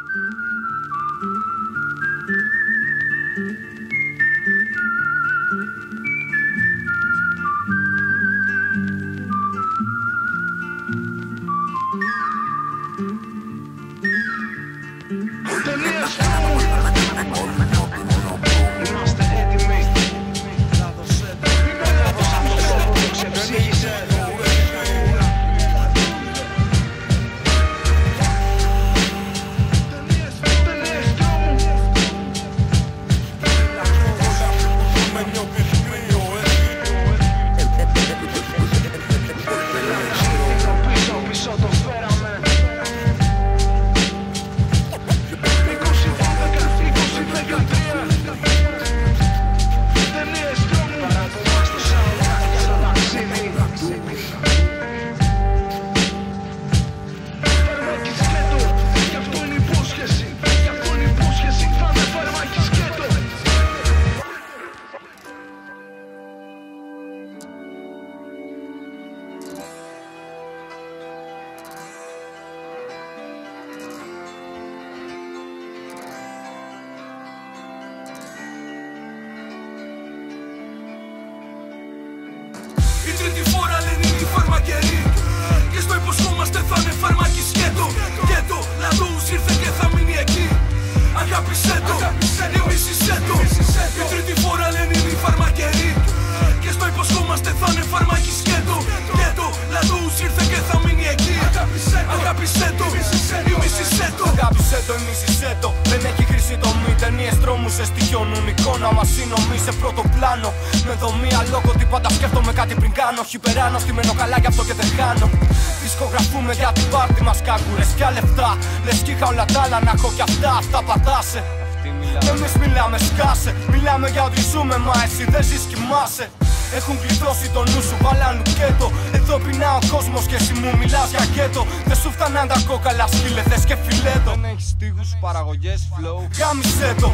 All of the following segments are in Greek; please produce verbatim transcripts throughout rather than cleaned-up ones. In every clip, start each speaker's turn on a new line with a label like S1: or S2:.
S1: Η τρίτη φορά λένε είναι οι φαρμακεροί και στο υποσχόμαστε θα είναι φαρμάκι σκέτο. Σκέτο, λαδούς ήρθε και θα μείνει εκεί. Αγάπησέ το, ή μίσησέ το. Η τρίτη φορά λένε είναι οι φαρμακεροί και στο υποσχόμαστε θα είναι φαρμάκι σκέτο. Σκέτο, λαδούς ήρθε και θα μείνει εκεί. Αγάπησέ το, ή μίσησέ το.
S2: Αγάπησέ το, ή μίσησέ το. Δεν έχει χρήση το μη. Ταινίες τρόμους σε στοιχειώνουν εικόνα μας είναι σε πρώτο πλάνο. Με δομία λόγω τι πάντα σκέφτομαι κάτι πριν κάνω. Όχι περάνω, στημένω καλά γι' αυτό και δεν χάνω. Δισκογραφούμε για την πάρτι μας κάγκουρες κι λεφτά. Λες κι είχα όλα τα άλλα να έχω κι αυτά, αυτά πατάσαι. Εμείς μιλάμε σκάσε, μιλάμε για ότι ζούμε μα εσύ δεν ζεις κοιμάσαι. Έχουν κλειδώσει το νου σου, βάλαν λουκέτο. Εδώ πεινά ο κόσμος και εσύ μου μιλάς για γκέτο. Δεν σου φτάναν τα κόκαλα σκύλετες και φιλέτο. Δεν έχεις στίχους, παραγωγές, flow. Γάμισέ το.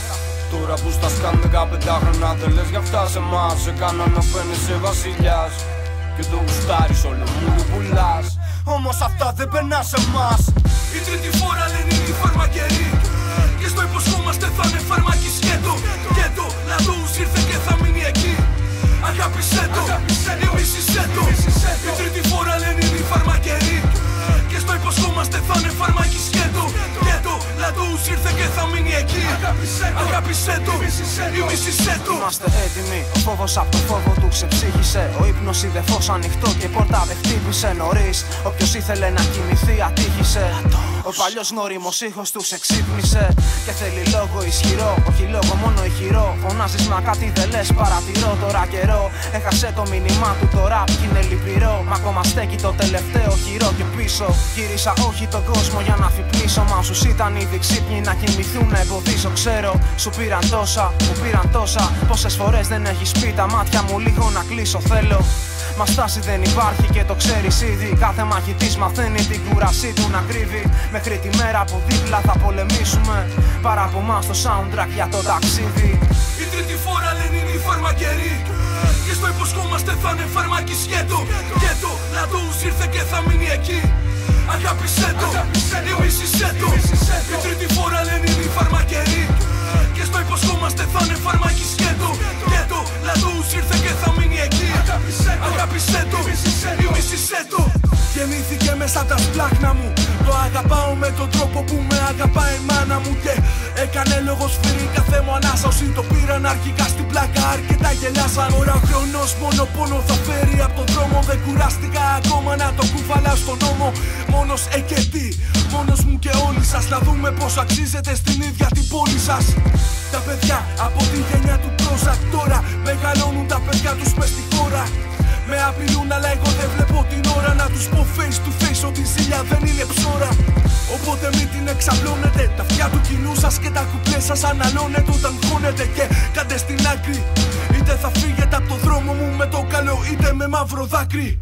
S2: Τώρα που στα σκάν δεκαπέντε χρόνια δεν λες για αυτά σε εμάς. Σε κάνανε φαίνεσαι βασιλιάς και το γουστάρεις όλο μου το πουλάς. Όμως αυτά δεν περνά σε εμάς.
S1: Η τρίτη φορά λένε είναι οι φαρμακεροί και στο υποσχόμαστε θα είναι φαρμάκι σκέτο. Σκέτο, λαδούς ήρθε και θα μείνει εκεί. Αγάπησέ το, ή μίσησέ το. Η τρίτη φορά λένε είναι οι φαρμακεροί και στο υποσχόμαστε θα είναι φαρμάκι σκέτο. Σκέτο, λαδούς ήρθε και θα μείνει εκεί. Αγάπησέ το, ή μίσησέ το.
S3: Είμαστε έτοιμοι, ο φόβος απ' το φόβο του ξεψύχησε. Ο ύπνος είδε φως ανοιχτό και η πόρτα δεν χτύπησε νωρίς. Όποιος ήθελε να κοιμηθεί ατύχησε. Ο παλιός νόριμος ήχος του σε ξύπνησε. Και θέλει λόγο ισχυρό, όχι λόγο μόνο ηχηρό. Φωνάζεις μα κάτι δεν λες, παρατηρώ τώρα καιρό. Έχασε το μήνυμά του τώρα κι είναι λυπηρό. Μα ακόμα στέκει το τελευταίο χειρό και πίσω. Γύρισα όχι τον κόσμο για να φυπνήσω. Μα όσους ήταν ήδη ξύπνοι να κοιμηθούν να εμποδίσω. Ξέρω, σου πήραν τόσα, μου πήραν τόσα. Πόσες φορές δεν έχεις πει τα μάτια μου λίγο να κλείσω θέλω. Μα στάση δεν υπάρχει και το ξέρεις ήδη. Κάθε μαχητής μαθαίνει την κούρασή του να κρύβει. Μέχρι τη μέρα που δίπλα θα πολεμήσουμε. Παρά από μας το soundtrack για το ταξίδι.
S1: Η τρίτη φορά λένε είναι οι φαρμακεροί και στο υποσχόμαστε θα είναι φαρμάκι σκέτο. Σκέτο, λαδούς ήρθε και θα μείνει εκεί. Αγάπησέ το, ή μίσησέ το. Η τρίτη φορά λένε είναι οι φαρμακεροί και στο υποσχόμαστε θα είναι φαρμάκι σκέτο. Σκέτο, λαδούς ήρθε και θα μείνει εκεί. Αγάπησέ το, ή μίσησέ το. Γεννήθηκε μέσα τα σπλάχνα μου. Το αγαπάω με τον τρόπο που με αγαπάει η μάνα μου. Και έκανε λόγο σφυρί κάθε μου ανάσα. Όσοι το πήραν αρχικά στην πλάκα αρκετά γελάσαν. Τώρα ο χρόνος μόνο πόνο θα φέρει από τον δρόμο. Δεν κουράστηκα ακόμα να το κουβαλάω στον νόμο. Μόνος ε και τι, μόνος μου και όλοι σας. Να δούμε πως αξίζετε στην ίδια την πόλη σας. Τα παιδιά από τη γενιά του Prozac τώρα μεγαλώνουν τα παιδιά τους μες στη χώρα. Με απειλούν αλλά εγώ δεν βλέπω την ώρα να τους πω face to face ότι η ζήλια δεν είναι ψώρα. Οπότε μην την εξαπλώνετε, τα αυτιά του κοινού σας και τα κουπλέ σας αναλώνετε όταν χώνετε. Και κάντε στην άκρη, είτε θα φύγετε από το δρόμο μου με το καλό είτε με μαύρο δάκρυ.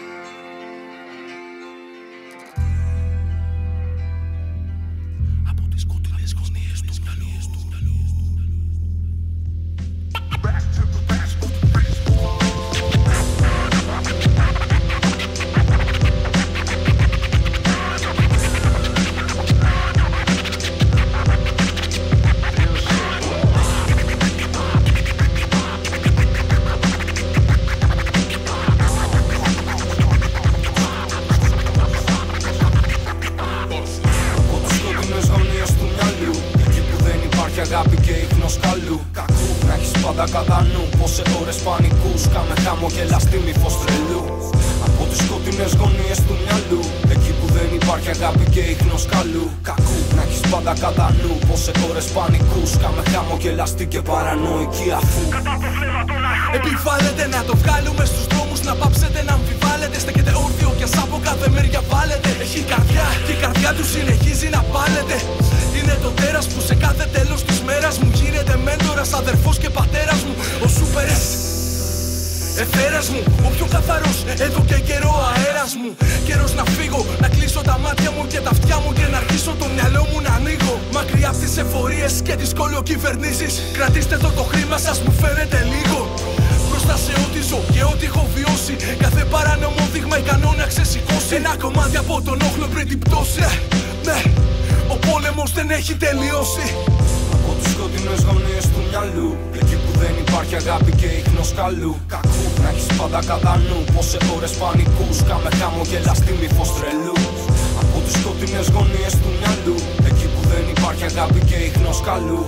S1: Από τη
S2: Αγάπη και ίχνος καλού, κακού. Να έχεις πάντα κατά νου πως σε ώρες πανικούς κάμε χαμογελά στη μύφος τρελού. Από τις σκοτεινές γωνίες του μυαλού, εκεί που δεν υπάρχει αγάπη και ίχνος καλού, κακού. Να έχεις πάντα κατά νου πως σε ώρες πανικούς κάμε χαμογελαστή και παρανοϊκή αφού
S1: επιβάλλεται να το βγάλουμε στους δρόμους, να πάψετε να αμφιβάλλετε. Στέκεται όρθιο και σαν από κάθε μεριά βάλετε. Έχει καρδιά και η καρδιά του συνεχίζει να πάλεται. Είναι το τέρας που σε κάθε τέλος της μέρας μου γίνεται μέντορας, αδερφός και πατέρας μου. Ο σούπερες εθέρας μου, ο πιο καθαρός εδώ και καιρό αέρας μου. Καιρός να φύγω, να κλείσω τα μάτια μου και τα αυτιά μου και να αρχίσω το μυαλό μου να ανοίγω. Μακριά από τις εφορίες και τις κολοκυβερνήσεις, κρατήστε εδώ το χρήμα σας, μου φαίνεται λίγο. Μπροστά σε ό,τι ζω και ό,τι έχω βιώσει, κάθε παράνομο δείγμα ικανό να ξεσηκώσει ένα κομμάτι από τον όχλο πριν την πτώση. Ναι, ναι, ο πόλεμος δεν έχει τελειώσει.
S2: Από τις σκοτεινές γωνίες του μυαλού, εκεί που δεν υπάρχει αγάπη και ίχνος καλού, κακού. Να έχεις πάντα κατά νου πως σε ώρες πανικούς κάμε χαμογελά στη μύφος τρελού. Από τις σκοτεινές γωνίες του μυαλού, εκεί που δεν υπάρχει αγάπη και ίχνος καλού.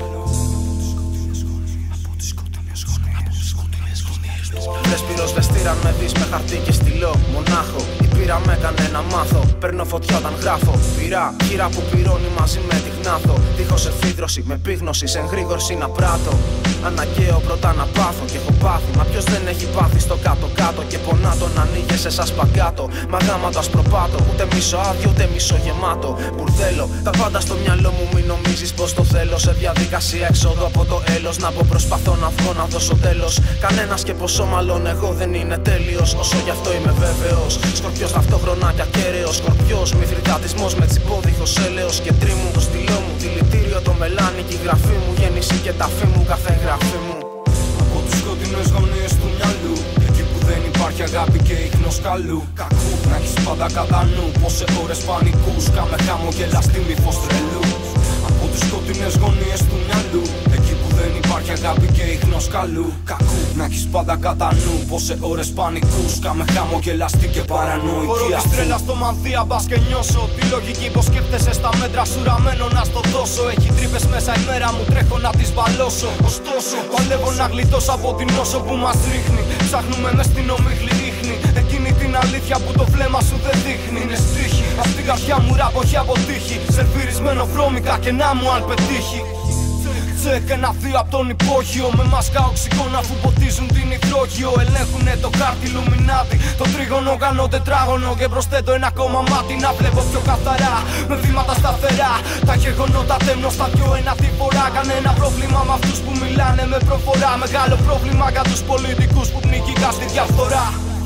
S3: Λες πυροσβεστήρα με δεις με χαρτί και στυλό. Μονάχο, η πύρα με έκανε να μάθω. Παίρνω φωτιά όταν γράφω. Πυρά, κύρα που πυρώνει μαζί με τη γνάθο. Δίχως εφίδρωση, με επίγνωση, σε εγρήγορση να πράττω. Αναγκαίο πρώτα να πάθω και έχω πάθει. Μα ποιος δεν έχει πάθει στο κάτω-κάτω. Και πονά τον ανοίγεσαι σαν σπαγκάτο. Μα γάμα το ασπροπάτο, ούτε μισό άδειο ούτε μισό γεμάτο. Μπουρδέλο, τα πάντα στο μυαλό μου, μην νομίζεις πως το θέλω. Σε διαδικασία έξοδο από το έλος. Να πω προσπαθώ να βγω να δώσω τέλος. Κανένας και ποσό μάλλον εγώ δεν είναι τέλειος. Όσο γι' αυτό είμαι βέβαιος. Σκορπιός ταυτόχρονα και ακέραιος. Σκορπιός, μυθριδατισμός με τσιπόδειχος έλεος. Και τρίμου το στυλό μου, δηλητήριο το μελάνι και η γραφή μου. Γέννηση και ταφή μου, κάθε γραφή μου.
S2: Από τις σκοτεινές γωνίες του μυαλού, εκεί που δεν υπάρχει αγάπη και ίχνος καλού, κακού. Να έχεις πάντα κατά νου πως σε ώρες πανικούς κάμε χαμογελά στη μύφος τρελού. Από τις σκοτεινές γωνίες του μυαλού, εκεί που δεν υπάρχει αγάπη και ίχνος καλού, κακού. Να έχεις πάντα κατά νου πως σε ώρες πανικούς κάμε χαμογελαστή και παρανοϊκή αφού. Μπορώ της τρέλας στο μανθία μπας και νιώσω τη λογική πως σκέφτεσαι στα μέτρα σου ραμμένο να στο δώσω. Έχει τρύπες μέσα η μέρα μου, τρέχω να τις μπαλώσω. Ωστόσο παλεύω να γλιτώσω από την όσο που μας ρίχνει. Ψάχνουμε μες στην ομίχλη ίχνη, εκείνη την αλήθεια που το βλέμμα σου δεν δείχνει. Είναι στίχη, απ' την καρδιά μου ράπ όχι αποτύχει. Σερβιρισμένο βρώμικα και να μου αν πετύχει. Τσεκ ένα δύο απ' τον υπόγειο. Με μάσκα οξυγόνα αφού ποτίζουν την υδρόγειο. Ελέγχουνε το κάρτι Λουμινάτι. Το τρίγωνο κάνω τετράγωνο και προσθέτω ένα ακόμα μάτι να βλέπω πιο καθαρά. Με βήματα σταθερά. Τα γεγονότα τέμνω στα δυο ένα τη φορά. Κανένα πρόβλημα με αυτούς που μιλάνε με προφορά. Μεγάλο πρόβλημα για τους πολιτικούς που πνιγικά στη διαφθορά.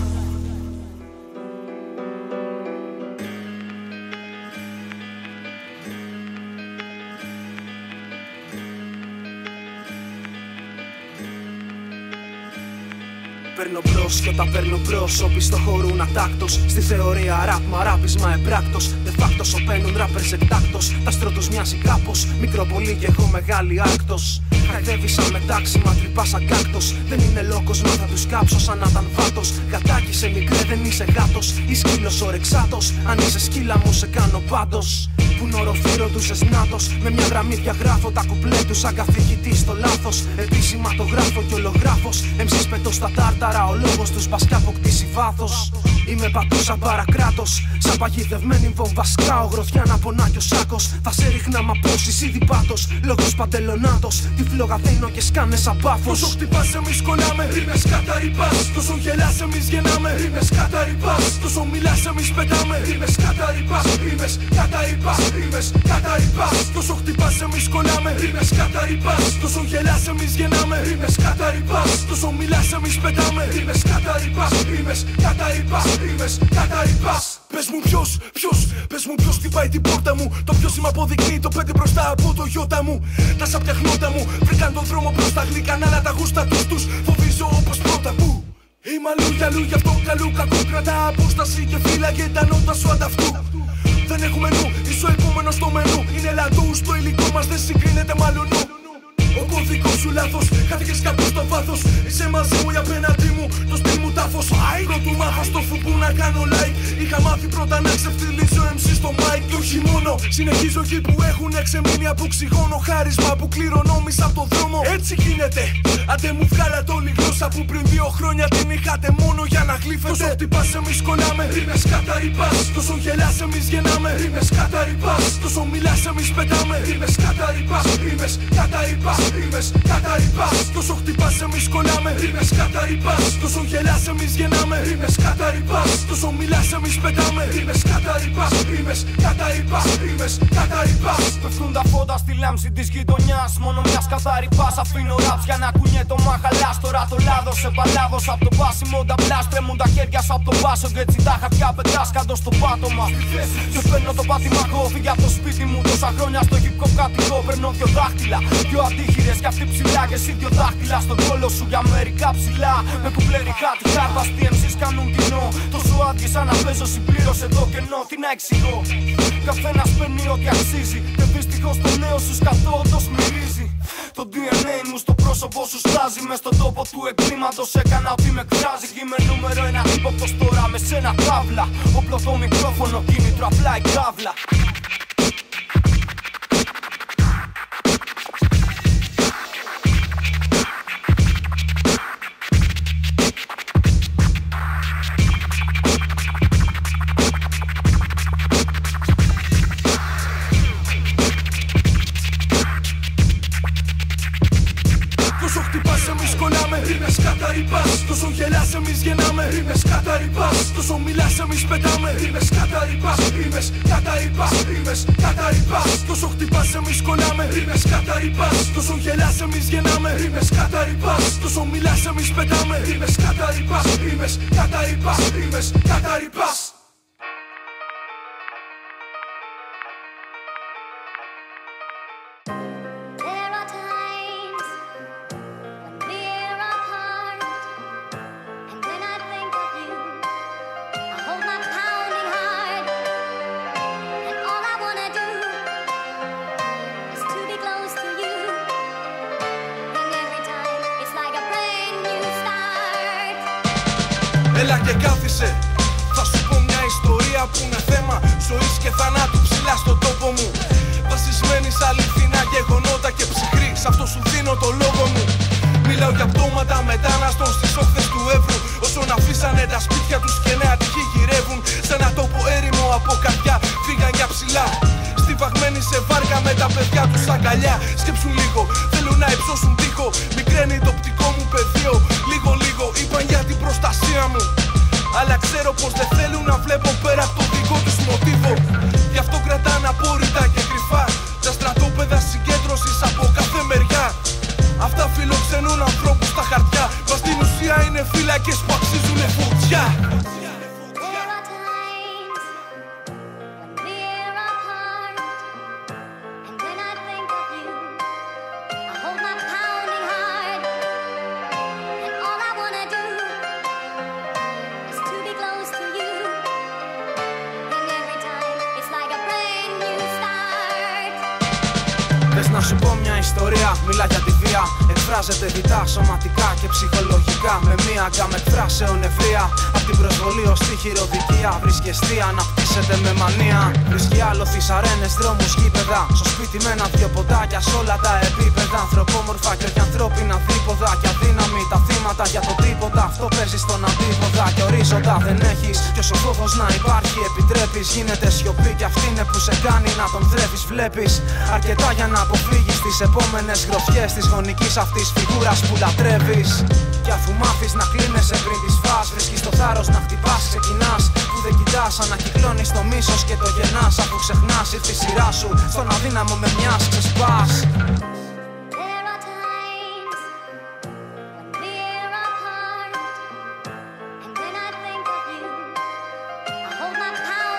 S3: Παίρνω μπρος και όταν παίρνω μπρος, όποι στο χωρούν ατάκτος. Στη θεωρία ραπ, μα ράπισμα εμπράκτος. De facto σωπαίνουν rappers εκτάκτος. Τα άστρο τους μοιάζει κάπως, μικρό πολύ και έχω μεγάλη άκτος. Χαϊδεύει σαν μετάξιμα, τρυπά σαν κάκτος. Δεν είναι λόγος να θα τους κάψω σαν να ήταν βάτος. Γατάκι σε μικρέ δεν είσαι γάτος. Ή σκύλος ορεξάτος, αν είσαι σκύλα μου σε κάνω πάντως. Που οροφύρο τους εσνάτος. Με μια γραμμή διαγράφω τα κουπλέ τους σαν καθηγητή στο λάθος. Επίσημα το γράφω κι ολογράφος. Εμσείς πετώ στα τάρταρα, ο λόγος τους μπας κι αποκτήσει βάθος. Είμαι παντού σαν παρακράτος. Σαν παγιδευμένη βόμβα σκάω. Γροθιά να πονά κι ο σάκος. Θα σε ρίχνα μα πόσεις ήδη πάτος. Λόγος παντελονάτος. Τη φλόγα δίνω και σκάνε σαν πάφος.
S1: Τόσο χτυπάς εμείς κολλάμε, ρήμες καταρρυπάς. Τόσο γελάς εμείς γεννάμε, ρήμες καταρρυπάς. Τόσο μιλάς εμείς πετάμε, ρήμες καταρρυπάς. Ρήμες καταρρυπάς, ρήμες καταρρυπάς. Τόσο χτυπάς εμείς κολλάμε, ρήμες καταρρυπάς. Τόσο γελάς εμείς γεννάμε, ρήμες καταρρυπάς. Τόσο μιλάς εμείς πετάμε, ρήμες καταρρυπάς. Ρήμες καταρρυπάς, ρήμες καταρρυπάς. Πες μου ποιος, ποιος, πες μου ποιος χτυπάει την πόρτα μου. Το ποιος είμαι αποδεικνύει το πέντε μπροστά από το γιώτα μου. Τα σαπιαχνότα μου βρήκαν τον δρόμο προς τα γλυκά, αλλά τα γούστα τους τους φοβίζω όπως πρώτα που. Είμαι αλλού για αλλού, γι' αυτό καλού κακού κρατά απόσταση και φύλαγε τα νότα σου ανταυτού. Δεν έχουμε νου, είσαι ο επόμενος στο μενού. Είναι λαντού, το υλικό μας δεν συγκρίνεται μάλλον νου. Ο κωδικός σου λάθος, χάθηκες κάπου στο βάθος. Είσαι μαζί μου, η απέναντί μου, το στυλ μου τάφος. Πρώτου μάθω στο φουμπού να κάνω like. Είχα μάθει πρώτα να ξεφτυλίσω εμ σι στο mic. Και όχι μόνο, συνεχίζω εκεί που έχουν ξεμείνει από οξυγόνο. Χάρισμα που κληρονόμησα από το δρόμο. Έτσι γίνεται, άντε μου βγάλατε όλη γλώσσα που πριν δύο χρόνια την είχατε μόνο για να γλύφετε. Τόσο χτυπάς εμείς κολλάμε, ρήμες καταρρυπάς. Τόσο γελάς εμείς γεννάμε, ρήμες καταρρυπάς. Τόσο μιλάς εμείς πετάμε, ρήμες καταρρυπάς. Ρήμες καταρρυπάς. Ρήμες καταρρυπάς. Τόσο χτυπάς εμείς κολλάμε, ρήμες καταρρυπάς. Τόσο γελάς εμείς γεννάμε, ρήμες καταρρυπάς. Τόσο μιλάς εμείς πετάμε, ρήμες καταρρυπάς. Ρήμες καταρρυπάς. Ρήμες καταρρυπάς.
S2: Πέφτουν τα φώτα στη λάμψη της γειτονιάς. Μόνο μιας καταρρυπάς αφήνω ράψ για να κουνιέται το μαχαλάς. Τώρα το λάδος σε παλάβος απ' το πάσιμο τα μπλάς. Τρέμουν τα χέρια σου απ' το πάσο και έτσι τα χαρτιά πετάς κάτω στο πάτωμα. Και παίρνω το πάτημακό, φύγε απ' το σπίτι μου. Τόσα χρόνια στο hip hop κατοικώ. Παίρνω δυο δάχτυλα, δυο αντίχειρες κι αυτοί ψηλά. Και εσύ δυο δάχτυλα στον κόλο σου για μερικά ψηλά. Με κουμπλερικά τη χάρτα τι εμ σις κάνουν κοινό. Τόσο άδειες σαν να παίζω συμπλήρωσε το κενό. Τι να εξηγώ, καθένας παίρνει ό,τι αξίζει. Και δυστυχώς το νέο σου σκατό όντως μυρίζει. Το ντι εν έι μου στο πρόσωπο σου στάζει. Μες στον τόπο του εγκλήματος έκανα ότι με εκφράζει. Κι είμαι νούμερο ένα ύποπτος τώρα με σένα τάβλα. Όπλο το μικρόφωνο, κίνητρο απλά η κάβλα.
S1: Ρήμες καταρρυπάς. Τόσο γελάς εμείς γεννάμε, ρήμες καταρρυπάς. Τόσο μιλάς εμείς πετάμε, ρήμες καταρρυπάς. Ρήμες καταρρυπάς. Ρήμες καταρρυπάς. Τόσο χτυπάς εμείς κολλάμε, ρήμες καταρρυπάς. Τόσο γελάς εμείς γεννάμε, ρήμες καταρρυπάς. Τόσο μιλάς εμείς πετάμε, ρήμες καταρρυπάς. Ρήμες καταρρυπάς. Ρήμες καταρρυπάς. Έλα και κάθισε, θα σου πω μια ιστορία που είναι θέμα ζωής και θανάτου ψηλά στον τόπο μου. Βασισμένη σ' αληθινά γεγονότα και ψυχρή, σ' αυτό σου δίνω το λόγο μου. Μιλάω για πτώματα μετάναστων στις όχθες του Εύρου. Όσων αφήσανε τα σπίτια τους και νέα τυχή γυρεύουν. Σε ένα τόπο έρημο από καρδιά φύγαν για ψηλά. Στιβαγμένοι σε βάρκα με τα παιδιά τους αγκαλιά. Σκέψουν λίγο, θέλουν να υψώσουν τείχο. Μικραίνει το οπτικό μου πεδίο. Λίγο λίγο είπαν για την προστασία μου. Αλλά ξέρω πως δεν θέλουν να βλέπω πέρα από το δικό τους μοτίβο. Γι' αυτό κρατάνε απόρριτα και κρυφά τα στρατόπεδα συγκέντρωσης από κάθε μεριά. Αυτά φιλοξενούν ανθρώπους στα χαρτιά. Μα στην ουσία είναι φύλακες που αξίζουνε φωτιά. Θες να σου πω μια ιστορία, μιλά για τη βία. Εκφράζεται διτά, σωματικά και ψυχολογικά. Με μία γκάμα εκφράσεων ευρεία. Απ' την προσβολή ως τη χειροδικία. Βρίσκει αιστεία, αναπτύσσεται με μανία. Βρίσκει άλοθης, αρένες, δρόμους, γήπεδα. Στο σπίτι με ένα-δυο ποτάκια σ' όλα τα επίπεδα. Ανθρωπόμορφα και όχι ανθρώπινα δίποδα. Και αδύναμη τα θύματα για το τίποτα. Αυτό παίζει στον αντίποδα. Και ορίζοντα δεν έχεις. Κι όσο φόβος να υπάρχει, επιτρέπεις. Γίνεται σιωπή κι αυτή είναι που σε κάνει να τον θρέφεις. Βλέπεις αρκετά για να αποφύγεις τις επόμενες γροθιές της γονικής αυτής φιγούρας που λατρεύεις. Κι αφού μάθεις να κλείνεσαι πριν τις φας, βρίσκεις το θάρρος να χτυπάς, ξεκινάς. Που δεν κοιτάς, ανακυκλώνεις το μίσος και το γεννάς. Αφού ξεχνάς ήρθε η σειρά σου, στον αδύναμο με μιας ξεσπάς.
S4: Hold my power.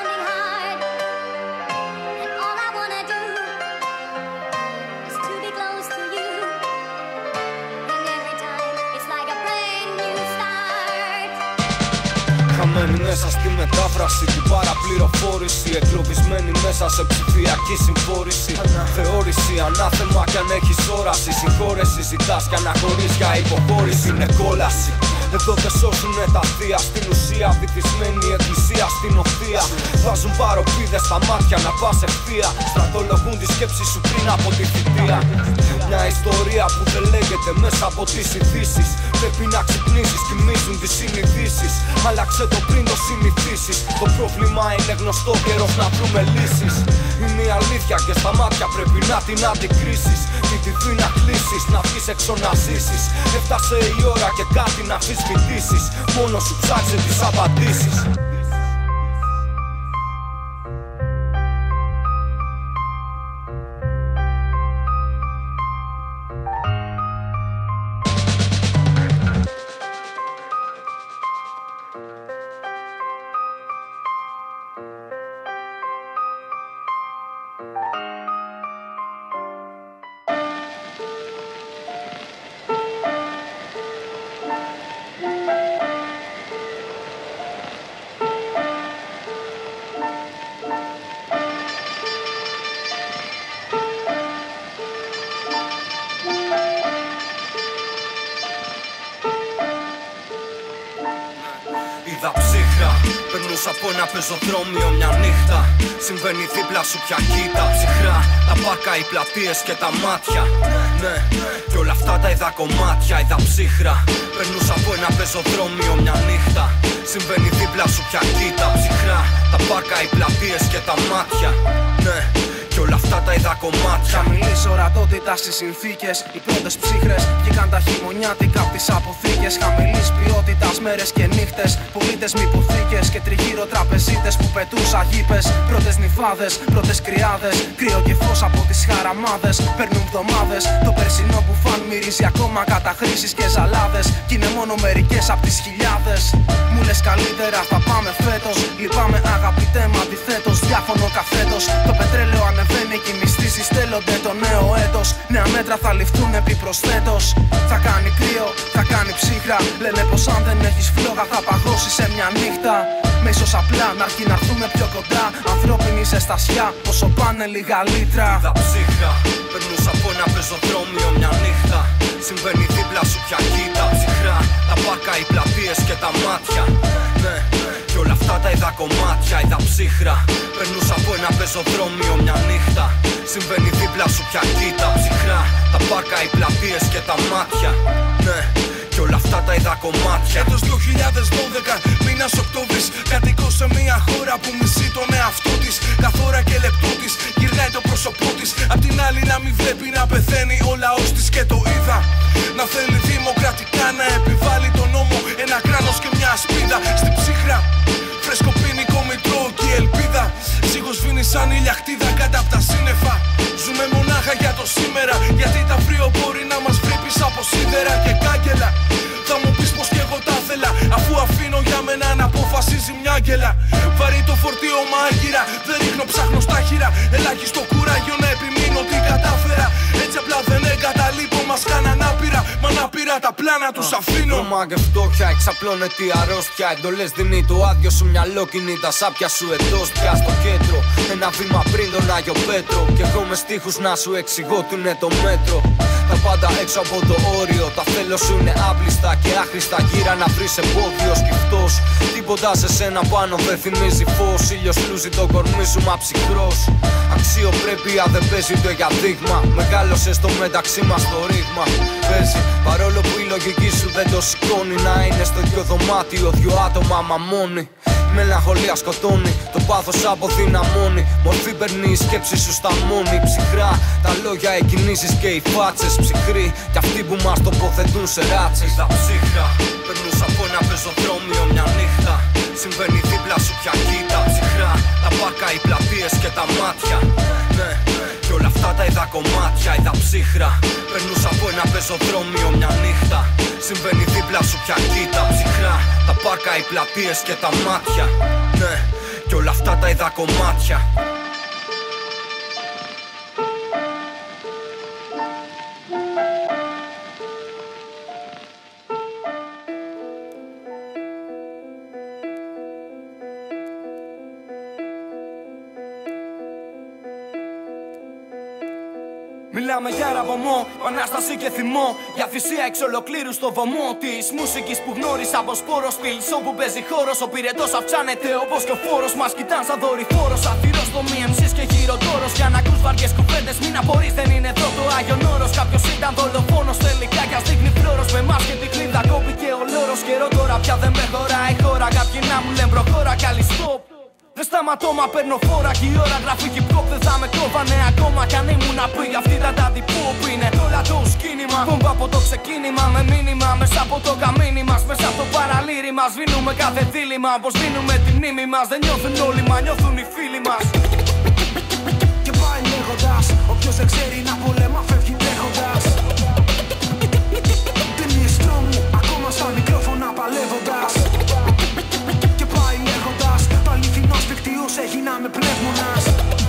S2: Χαμένοι μέσα στη μετάφραση, την παραπληροφόρηση. Εγκλωβισμένοι μέσα σε ψηφιακή συμφόρηση. Θεώρηση, ανάθεμα κι αν έχεις όραση. Συγχώρεση ζητάς κι αναχωρείς για υποχώρηση. Είναι κόλαση. Εδώ δεν σώζουνε τα θεία. Στην ουσία βυθισμένη εκκλησία στην οθεία. Βάζουν παροπίδες στα μάτια να πας ευθεία. Στρατολογούν τη σκέψη σου πριν από τη θητεία. Μια ιστορία που δεν λέγεται μέσα από τις ειδήσεις. Πρέπει να ξυπνήσεις, κοιμίζουν τις συνειδήσεις. Άλλαξε το πριν το συνηθίσεις. Το πρόβλημα είναι γνωστό, καιρός να βρούμε λύσεις. Είναι η αλήθεια και στα μάτια πρέπει να την αντικρίσεις. Την τυφή να κλείσεις, να βγεις έξω να ζήσεις. Έφτασε η ώρα και κάτι να αμφισβητήσεις. Μόνο σου ψάξε τις απαντήσεις. Είδα ψύχρα, περνούσα από ένα πεζοδρόμιο μια νύχτα. Συμβαίνει δίπλα σου πια κοίτα ψυχρά. Τα πάρκα, οι πλατείες και τα μάτια. Ναι, και όλα αυτά τα είδα κομμάτια. Είδα ψύχρα, περνούσα από ένα πεζοδρόμιο μια νύχτα. Συμβαίνει δίπλα σου πια κοίτα ψυχρά. Τα πάρκα, οι πλατείες και τα μάτια. Ναι, και όλα αυτά τα είδα κομμάτια.
S3: Χαμηλής ορατότητα στις συνθήκες. Οι πρώτες ψύχρες βγήκαν τα χειμωνιάτικα απ' τις αποθήκες. Χαμηλής ποιότητας μέρες και νύχτες. Πολίτες με υποθήκες και τριγύρω τραπεζίτες που πετούσα γήπες. Πρώτες νυφάδες, πρώτες κρυάδες. Κρύο και φως από τις χαραμάδες. Παίρνουν βδομάδες. Το περσινό που φαν μυρίζει ακόμα καταχρήσεις και ζαλάδες. Κι είναι μόνο μερικές απ' τις χιλιάδες. Μου λες καλύτερα θα πάμε φέτος. Λυπάμαι αγαπητέ μ' αντιθέτως. Διάφωνο καθέτος. Το πετρέλαιο ανεβαίνει και οι μισθοί στέλνονται το νέο έτος. Νέα μέτρα θα ληφθούν επιπροσθέτως. Θα κάνει κρύο, θα κάνει ψύχρα. Λένε πως αν δεν έχεις φλόγα θα παγώσει σε μια νύχτα. Με ίσως απλά να έρθει να έρθουμε πιο κοντά. Ανθρώπινη ζεστασιά, όσο πάνε λίγα λίτρα.
S2: Είδα ψύχρα, περνούσα από ένα πεζοδρόμιο μια νύχτα. Συμβαίνει δίπλα σου πια κοίτα ψυχρά. Τα πάρκα, οι πλατείες και τα μάτια. Ναι, και όλα αυτά τα είδα κομμάτια. Είδα ψύχρα, περνούσα από ένα πεζοδρόμιο μια νύχτα. Συμβαίνει δίπλα σου πια κοίτα ψυχρά. Τα πάρκα, οι πλατείες και τα μάτια. Ναι, και όλα αυτά τα είδα κομμάτια.
S1: Έτος δύο χιλιάδες δώδεκα, μήνας Οκτώβρης. Κατοικώ σε μια χώρα που μισεί τον εαυτό της. Καθ' ώρα και λεπτό της γυρνάει το πρόσωπό της. Απ' την άλλη να μην βλέπει να πεθαίνει ο λαός της. Και το είδα να θέλει δημοκρατικά να επιβάλλει τον νόμο. Ένα κράνος και μια ασπίδα στην ψύχρα. Φρέσκο ποινικό μητρό και η ελπίδα. Ζύγος σβήνει σαν ηλιακτίδα κάτω απ' τα σύννεφα. Ζούμε μονάχα για το σήμερα. Γιατί τα αύριο μπορεί να μας βρει πίσω από σίδερα και κάγκελα. Θα μου πεις πως κι εγώ τα ήθελα. Αφού αφήνω για μένα να αποφασίζει μια άγγελα. Βαρύ το φορτίο μάγειρα. Δεν ρίχνω, ψάχνω στα χείρα. Ελάχιστο κουράγιο να επιμείνω τι κατάφερα. Έτσι απλά δεν εγκαταλείπω, μας κάναν άπειρα. Μα να πήρα τα πλάνα τους αφήνω.
S2: Τρώμα και φτώχεια, εξαπλώνεται η αρρώστια. Εντολές δίνει το άδειο σου μυαλό, κινεί τα σάπια σου εντός πια στο κέντρο. Ένα βήμα πριν τον Άγιο Πέτρο. Κι εγώ με στίχους να σου εξηγώ τι είναι το μέτρο. Τα πάντα έξω από το όριο. Τα θέλω σου είναι άπλιστα και άχρηστα. Γύρα να βρεις εμπόδιο σκυφτός. Τίποτα σε σένα πάνω δεν θυμίζει φως. Ήλιος λούζει το κορμί σου μα ψυχρός. Αξιοπρέπεια δεν παίζει το για δείγμα. Μεγάλωσε στο μεταξύ μας το ρήγμα. Παίζει παρόλο που η λογική σου δεν το σηκώνει. Να είναι στο ίδιο δωμάτιο δυο άτομα μα μόνοι. Η μελαγχολία σκοτώνει, το πάθος αποδυναμώνει. Μορφή παίρνει η σκέψη σου στα μόνη. Ψυχρά τα λόγια, οι κινήσεις και οι φάτσες. Ψυχροί κι αυτοί που μας τοποθετούν σε ράτσες.
S1: Είδα ψύχρα, περνούσα από ένα πεζοδρόμιο μια νύχτα. Συμβαίνει δίπλα σου πια κοίτα ψυχρά. Τα πάρκα, οι πλατείες και τα μάτια. Ναι, και όλα αυτά τα είδα κομμάτια. Είδα ψύχρα, περνούσα από ένα πεζοδρόμιο μια νύχτα. Συμβαίνει δίπλα σου πια κοίτα ψυχρά. Τα πάρκα, οι πλατείες και τα μάτια. Ναι, και όλα αυτά τα είδα κομμάτια.
S2: Μιλάμε για ραπομό, επανάσταση και θυμό. Για θυσία εξ ολοκλήρου στο βωμό της μουσικής που γνώρισα από σπόρο. Σπιλς όπου παίζει χώρος, ο πυρετός αυξάνεται όπως και ο φόρος. Μας κοιτάν σαν δορυφόρος, αφηρός το μη εμ σις και γυροτόρος. Για να ακούς βαριές κουβέντες, μην απορείς, δεν είναι εδώ το Άγιον Όρος. Κάποιος ήταν δολοφόνος, τελικά κι ας δείχνει φλόρος. Με εμάς και τη κλίδα κόπηκε ο λόρος. Καιρό τώρα πια δεν με χωράει η χώρα. Κάποιοι να μου λένε προχώρα, καλή stop. Δεν σταματώ μα παίρνω φόρα κι η ώρα γράφει hip hop. Δεν θα με κόβανε ακόμα κι αν ήμουν να πει. Αυτή ήταν τα hip-hop είναι όλα το σκήνημα. Πόμπα από το ξεκίνημα με μήνυμα. Μέσα από το καμίνι μας, μέσα από το παραλήρι μας. Σβήνουμε κάθε δίλημα, πως δίνουμε τη μνήμη μας. Δεν νιώθουν όλοι μα νιώθουν οι φίλοι μας.
S3: Και πάει λέγοντας, όποιος δεν ξέρει να πολέμα φεύγει τρέχοντας. Ταινίες τρόμου, ακόμα στα μικρόφωνα παλεύοντας. Και πάει λέγοντας, το αληθινός δικτύος έγιναμε πνεύμονας.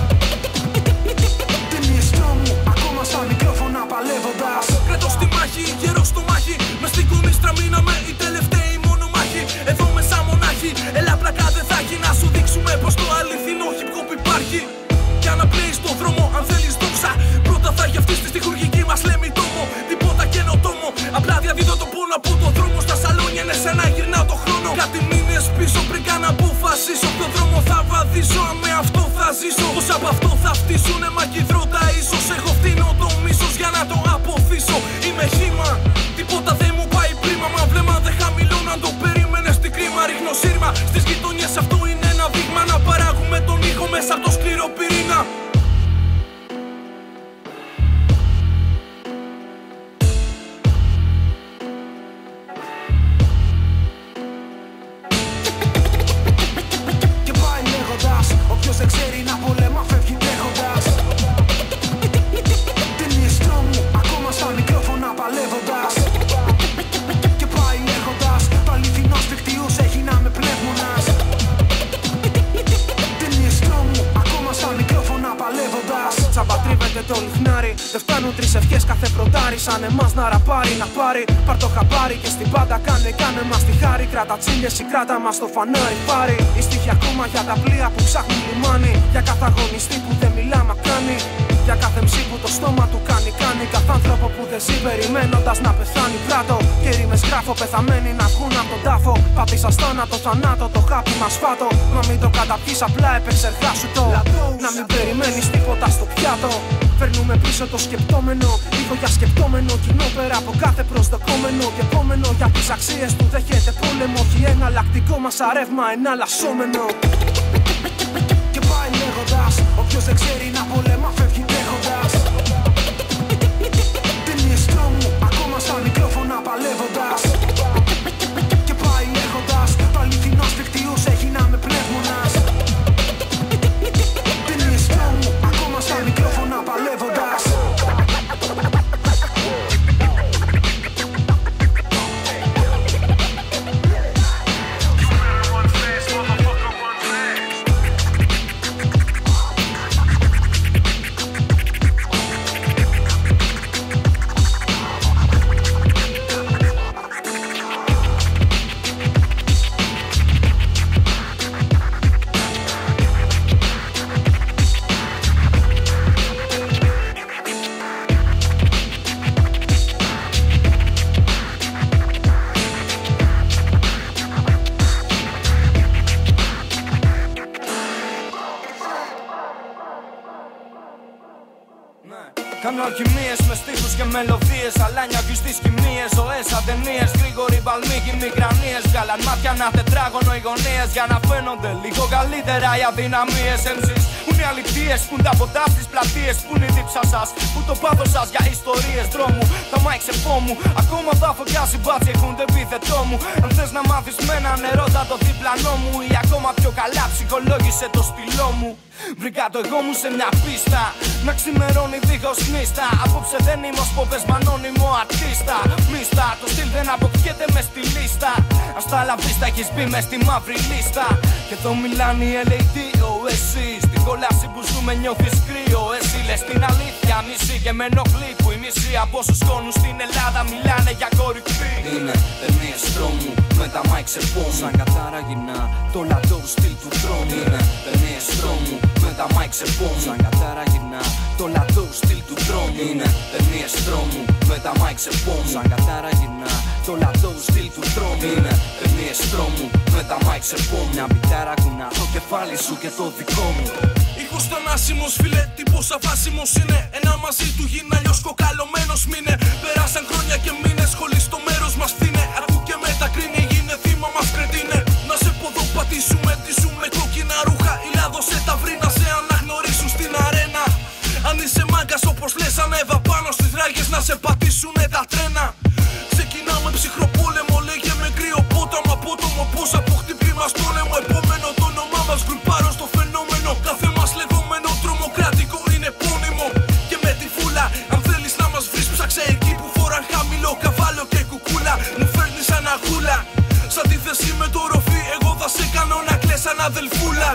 S3: Ταινίες τρόμου, ακόμα στα μικρόφωνα παλεύοντας.
S1: Κρατώ στη μάχη, γερό στο μάχη. Μες στην κονίστρα μείναμε οι τελευταίοι μονομάχοι. Εδώ μέσα μονάχοι, έλα πλακά δεν θα έχει. Να σου δείξουμε πως το αληθινό hip hop υπάρχει. Για να πλέεις στον δρόμο, αν θέλεις δόξα. Πρώτα θα έχει αυτή στη στιχουργική μας λέμε τόμο. Τίποτα καινοτόμο, απλά διαδίδω τον πόνο από τον δρόμο. Στα σαλόνια είναι σαν να γυρνάω το χρόνο. Κάτι μήνες πίσω πριν καν αποφασίσω. Ποιο δρόμο θα βαδίσω, αν με αυτό θα ζήσω. Πως από αυτό θα φτύσουνε μακιδρώτα ίσως. Έχω φτύνω το μίσος για να το αποθήσω. Είμαι χύμα, τίποτα δεν μου πάει πρίμα. Μα βλέμμα δεν χαμηλώνω αν το περίμενες στην κρίμα. Ρίχνω σύρμα στις γειτονιές, αυτό είναι ένα δείγμα. Να παράγουμε τον ήχο μέσα από το σκληρό πυρήνα.
S3: Όποιος δεν ξέρει να πολέμα φεύγει τρέχοντας. Ταινίες τρόμου, ακόμα στα μικρόφωνα παλεύοντας. Και πάει λέγοντας, το αληθινός δικτύος έγιναμε πνεύμονας. Ταινίες τρόμου, ακόμα στα μικρόφωνα παλεύοντας. Τσαμπατρίβεται το λιχνάρι, δεν φτάνουν τρεις ευχές κάθε πρωτάρι. Σαν εμάς να ραπάρει, να πάρει, πάρ' το χαμπάρι. Και στην πάντα κάνε, κάνε μας τη χάρη. Κράτα τσίλιες ή κράτα μας το φανάρι πάρει. Η στίχη ακόμα για τα πλοία που ψάχνουν λιμάνι. Για κάθε αγωνιστή που δεν μιλά μα κάνει. Για κάθε μψή που το στόμα του κάνει κάνει. Κάθε άνθρωπο που δεν ζει περιμένοντας να πεθάνει πράτο. Και ρήμες γράφω πεθαμένοι να βγουν από τον τάφο. Πατήσα θάνατο, θανάτο, το χάπι μας φάτο. Μα μην το καταπιείς απλά επεξεργάσου το. Να μην περιμένεις τίποτα στο πιάτο. Φέρνουμε πίσω το σκεπτόμενο. Λίγο για σκεπτόμενο κοινό πέρα από κάθε προσδοκόμενο. Και επόμενο για τις αξίες του δέχεται πόλεμο. Όχι εναλλακτικό μας αρεύμα, εναλλασσόμενο. Και πάει λέγοντας, όποιος δεν ξέρει να πολέμα φεύγει τρέχοντας. Ταινίες τρόμου, ακόμα στα μικρόφωνα παλεύοντας. Και πάει λέγοντας, το αληθινός δικτύος έγιναμε πνεύμονας. Ταινίες τρόμου, ακόμα στα μικρόφωνα παλεύοντας.
S2: Κάνω αλχημίες με στίχους και μελωδίες. Αλάνια και στις σκηνίες, ζωές, ατενίες. Γρήγοροι παλμίκοι, μικρανίες. Βγάλαν μάτια ένα τετράγωνο οι γωνίες. Για να φαίνονται λίγο καλύτερα οι αδυναμίες. εμ σις που είναι αληθείες, που είναι τα ποτά στις πλατείες. Που είναι η δίψα σας, που το πάθος σας για ιστορίες δρόμου. Τα μάικ σε φόμου, ακόμα τα φωτιάζει μπάτσι έχουν το επίθετό μου. Αν θες να μάθεις με ένα νερό θα το διπλανό μου. Ή ακόμα πιο καλά ψυχολόγησε το στυλό μου. Βρήκα το εγώ μου σε μια πίστα. Να ξημερώνει δίχως νύστα. Απόψε δεν είμαι ως πόπες μ' ανώνυμο αρτίστα. Μίστα, το στυλ δεν αποκτιέται μες στη λίστα. Ας τα λαβίστα έχεις μπει μες στη μαύρη λίστα. Και εδώ μιλάνε οι ελ έι ντι ο εσύ. Στην κόλαση που ζούμε νιώθεις κρύο. Εσύ λες την αλήθεια μισή και με ενοχλεί που η μισή από όσους σκόνους στην Ελλάδα μιλάνε για κορυφή.
S4: Είναι ταινίες τρόμου με τα μάικ σε πόμου. Σαν κατάρα γυρνά το λατό στυλ του τρόμου. Είναι ταινίες τρόμου με με τα μάικ σε πόμου. Σαν κατάρα γυρνά το λατό στυλ του δρόμου. Είναι ταινίες τρόμου με τα μάικ σε πόμου. Σαν κατάρα γυρνά το λατό στυλ του δρόμου. Είναι ταινίες τρόμου με τα μάικ σε πόμου. Μια μπιτάρα κουνά το κεφάλι σου και το δικό μου.
S1: Ήχος θανάσιμος φίλε, τι πόσα βάσιμος είναι. Ένα μαζί του γίνει αλλιώς κοκαλωμένος μήνε. Περάσαν χρόνια και μήνες, σχολή στο μέρος μας φθήνε. Ακού και μετακρίνει, γίνε θύμα μας κρετίνε. Να σε ποδό πατήσουμε, ντύσουμε κόκκινα ρούχα. Ηλάδωσε τα βρει να σε αναγνωρίσουν στην αρένα. Αν είσαι μάγκας όπως λες, ανέβα πάνω στις ράγες να σε πατήσουνε τα τρένα. Ξεκινάμε ψυχρό πόλεμο, λέγε με κρύο πόταμο. Απότομο πως από χτυπήμα πόλεμο. Επόμενο το όνομά μας γκρουπάρω στο φαινόμενο. Κάθε μας λεγόμενο τρομοκρατικό είναι επώνυμο. Και με τη φούλα, αν θέλεις να μας βρεις, ψάξε εκεί που φοράν χαμηλό καβάλο και κουκούλα. Μου φέρνεις αναγούλα. Σ' αντίθεση με το ροφή, εγώ θα σε κάνω να κλαις σαν αδελφούλα.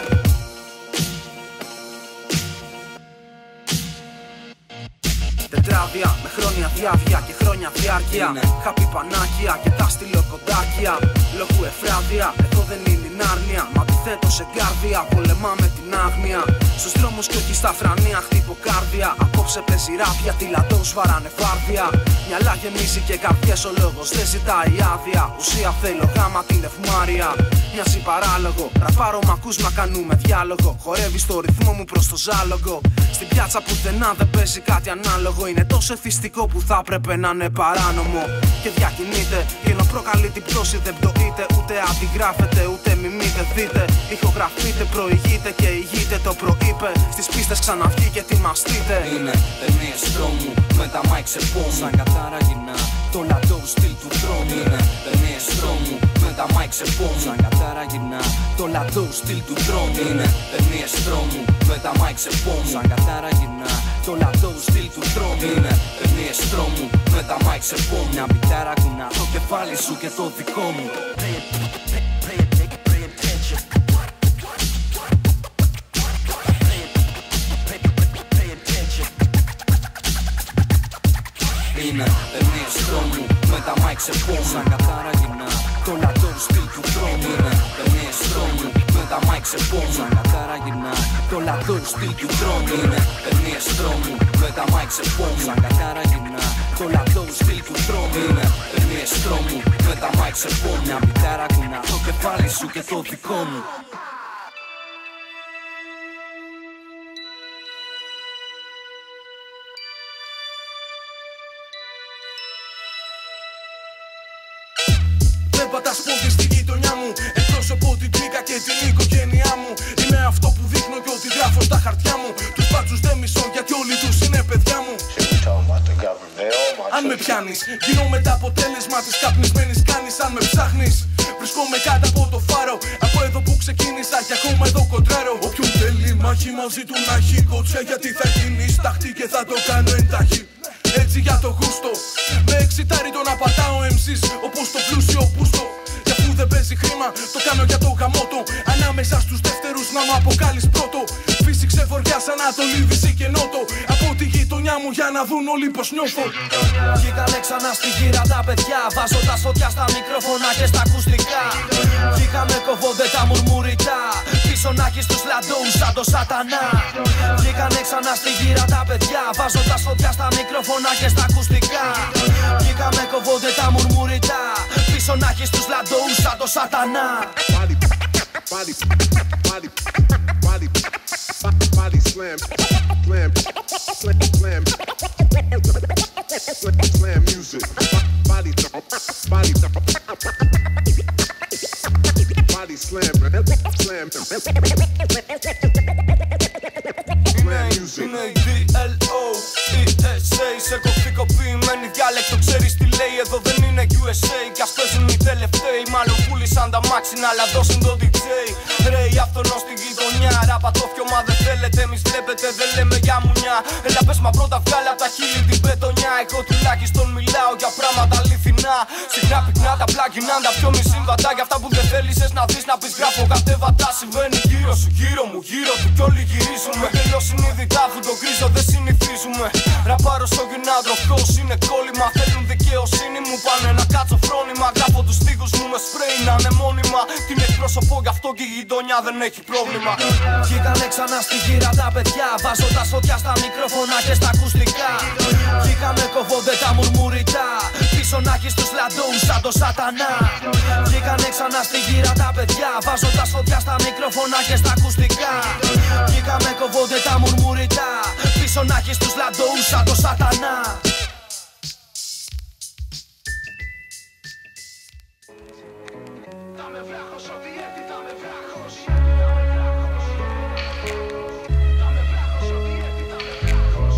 S3: Τετράδια με χρόνια διάβια και χρόνια διάρκεια. Χαπή πανάκια και τα στυλοκοντάκια. Λόγου εφράδια, εδώ δεν είναι η Νάρνια. Μα αντιθέτως εγκάρδια, πολεμάμε την άγνοια. Στους δρόμους και όχι στα θρανία, χτυποκάρδια. Απόψε παίζει ράπια, τι λατός βαράνε βάρδια. Μυαλά γεμίζει και καρδιές, ο λόγος δεν ζητάει άδεια. Ουσία θέλω γάμα την ευμάρεια. Μοιάζει παράλογο, ραπάρω μ' ακούς μα κάνουμε διάλογο. Χορεύει στο ρυθμό μου προς το ζάλογο. Στην πιάτσα πουθενά δεν παίζει κάτι ανάλογο. Είναι τόσο εθιστικό που θα έπρεπε να είναι παράνομο. Και διακινείται, και ενώ προκαλεί την πτώση δεν πτωείται. Ούτε αντιγράφεται, ούτε μιμείτε. Δείτε, ηχογραφείτε, προηγείτε και ηγείτε. Το προείπε, στις πίστες ξαναβγήκε, ετοιμαστείτε.
S4: Είναι ταινίες τρόμου με τα μάικ σε πόμου. Σαν κατάρα γυρνά το λατό στυλ του δρόμου. Είναι ταινίες τρόμου με τα μάικ σε πόμου. Σαν κατάρα γυρνά το λατό στυλ του δρόμου. Είναι ταινίες τρόμου με τα μάικ σε πόμου. Σαν κατάρα γυρνά το λατό στυλ του δρόμου. Είναι ταινίες τρόμου με τα μάικ σε πόμου. Μια μπιτάρα κουνά το κεφάλι σου και το δικό μου. Είναι ταινίες τρόμου με τα μάικ σε πόμου. Σαν κατάρα γυρνά το λατό στυλ του δρόμου. Είναι ταινίες τρόμου με τα μάικ σε πόμου. Σαν κατάρα γυρνά το λατό στυλ του δρόμου. Είναι ταινίες τρόμου με τα μάικ σε πόμου. Σαν κατάρα γυρνά το λατό στυλ του δρόμου. Είναι ταινίες τρόμου με τα μάικ σε πόμου. Μια μπιτάρα κουνά το κεφάλι σου και το δικό μου.
S1: Πατάς πόδι στη γειτονιά μου. Εκπρόσωπω την κλίκα και την οικογένειά μου. Είμαι αυτό που δείχνω και ό,τι γράφω στα χαρτιά μου. Τους μπάτσους δεν μισώ γιατί όλοι τους είναι παιδιά μου. Αν με πιάνεις, γίνομαι το αποτέλεσμα της καπνισμένης κάνης. Αν με ψάχνεις, βρισκόμαι κάτω από το φάρο. Από εδώ που ξεκίνησα και ακόμα εδώ κοντράρω. Όποιον θέλει μάχη μαζί του να έχει κότσια. Γιατί θα γίνει σταχτή και θα το κάνω εντάχει. Έτσι για το γούστο. Με εξητάρει το να πατάω εμ σις όπως το πλούσιο πούστο. Και αφού δεν παίζει χρήμα, το κάνω για το γαμότο. Ανάμεσα στους δεύτερους να μου αποκάλεις πρώτο. Φύσηξε βοριά σαν Ανατολή, Δύση και Νότο. Από τη γειτονιά μου για να δουν όλοι πως νιώθω.
S2: Βγήκανε ξανά στη γύρα τα παιδιά, βάζοντας φωτιά στα μικρόφωνα και στα ακουστικά. Βγήκαμε κοβόνται τα μουρμουριτά, πίσω να έχεις τους λαντόους σαν το σατανά. Βγήκανε ξανά στη γύρα τα παιδιά, βάζοντας φωτιά στα μικρόφωνα και στα ακουστικά. Βγήκαμε κοβόνται τα μουρμουριτά, πίσω να έχεις τους λαντόους σαν το σατανά.
S5: Body, body, body, body, body slam, slam, slam, slam, slam music. Body, body, body slam, slam, slam music.
S2: Είναι η ντι ελ ο, η ες έι, σε κωδικοποιημένη διάλεκτο. Ξέρεις τι λέει, εδώ δεν είναι γιου ες έι. Κι ας παίζουν οι τελευταίοι, μάλλον πούλησαν τα μάξινα, αλλά δώσουν το ντι τζέι. Ρε η αυτονό στη γειτονιά, ραπατόφιο μα δεν θέλετε. Εμείς βλέπετε δεν λέμε για μουνιά. Έλα πες μα πρώτα βγάλε απ' τα χείλη την πετονιά. Εγώ τουλάχιστον μιλάω για πράγματα αληθινά. Συχνά πυκνά τα πλάγιναν τα πιο μη συμβατά. Για αυτά που δεν θέλησες να δεις να πεις γράφω κατέβατα. Συμβαίνει γύρω σου, γύρω μου, γύρω του κι όλοι γυρίζουμε. Τελώς συνειδητά αφού το κρίζω δεν συνηθίζουμε. Ραπάρω άρρωστο γυνάτροχος είναι κόλλημα. Θέλουν δικαιοσύνη μου, πάνε να κάτσω φρόνημα. Γράφω τους στίχους μου με σπρέι να είναι μόνιμα. Την εκπροσωπώ γι' αυτό και η γειτονιά δεν έχει πρόβλημα.
S6: Βγήκανε ξανά στη γύρα τα παιδιά, βάζοντας φωτιά στα μικρόφωνα και στα ακουστικά. Βγήκαμε κοβόνται τα μουρμουριτά, πίσω να έχεις τους λαντούς σαν το σατανά. Βγήκανε ξανά στη γύρα τα παιδιά, βάζοντας φωτιά στα μικρόφωνα και στα ακουστικά. Βγήκαμε κοβόνται τα μουρμουριτά, πίσω να έχεις τους λαντούς σαν το σατανά. Θα με βράχος, ό,τι έρθει θα με βράχος. Θα με βράχος, ό,τι έρθει θα με βράχος.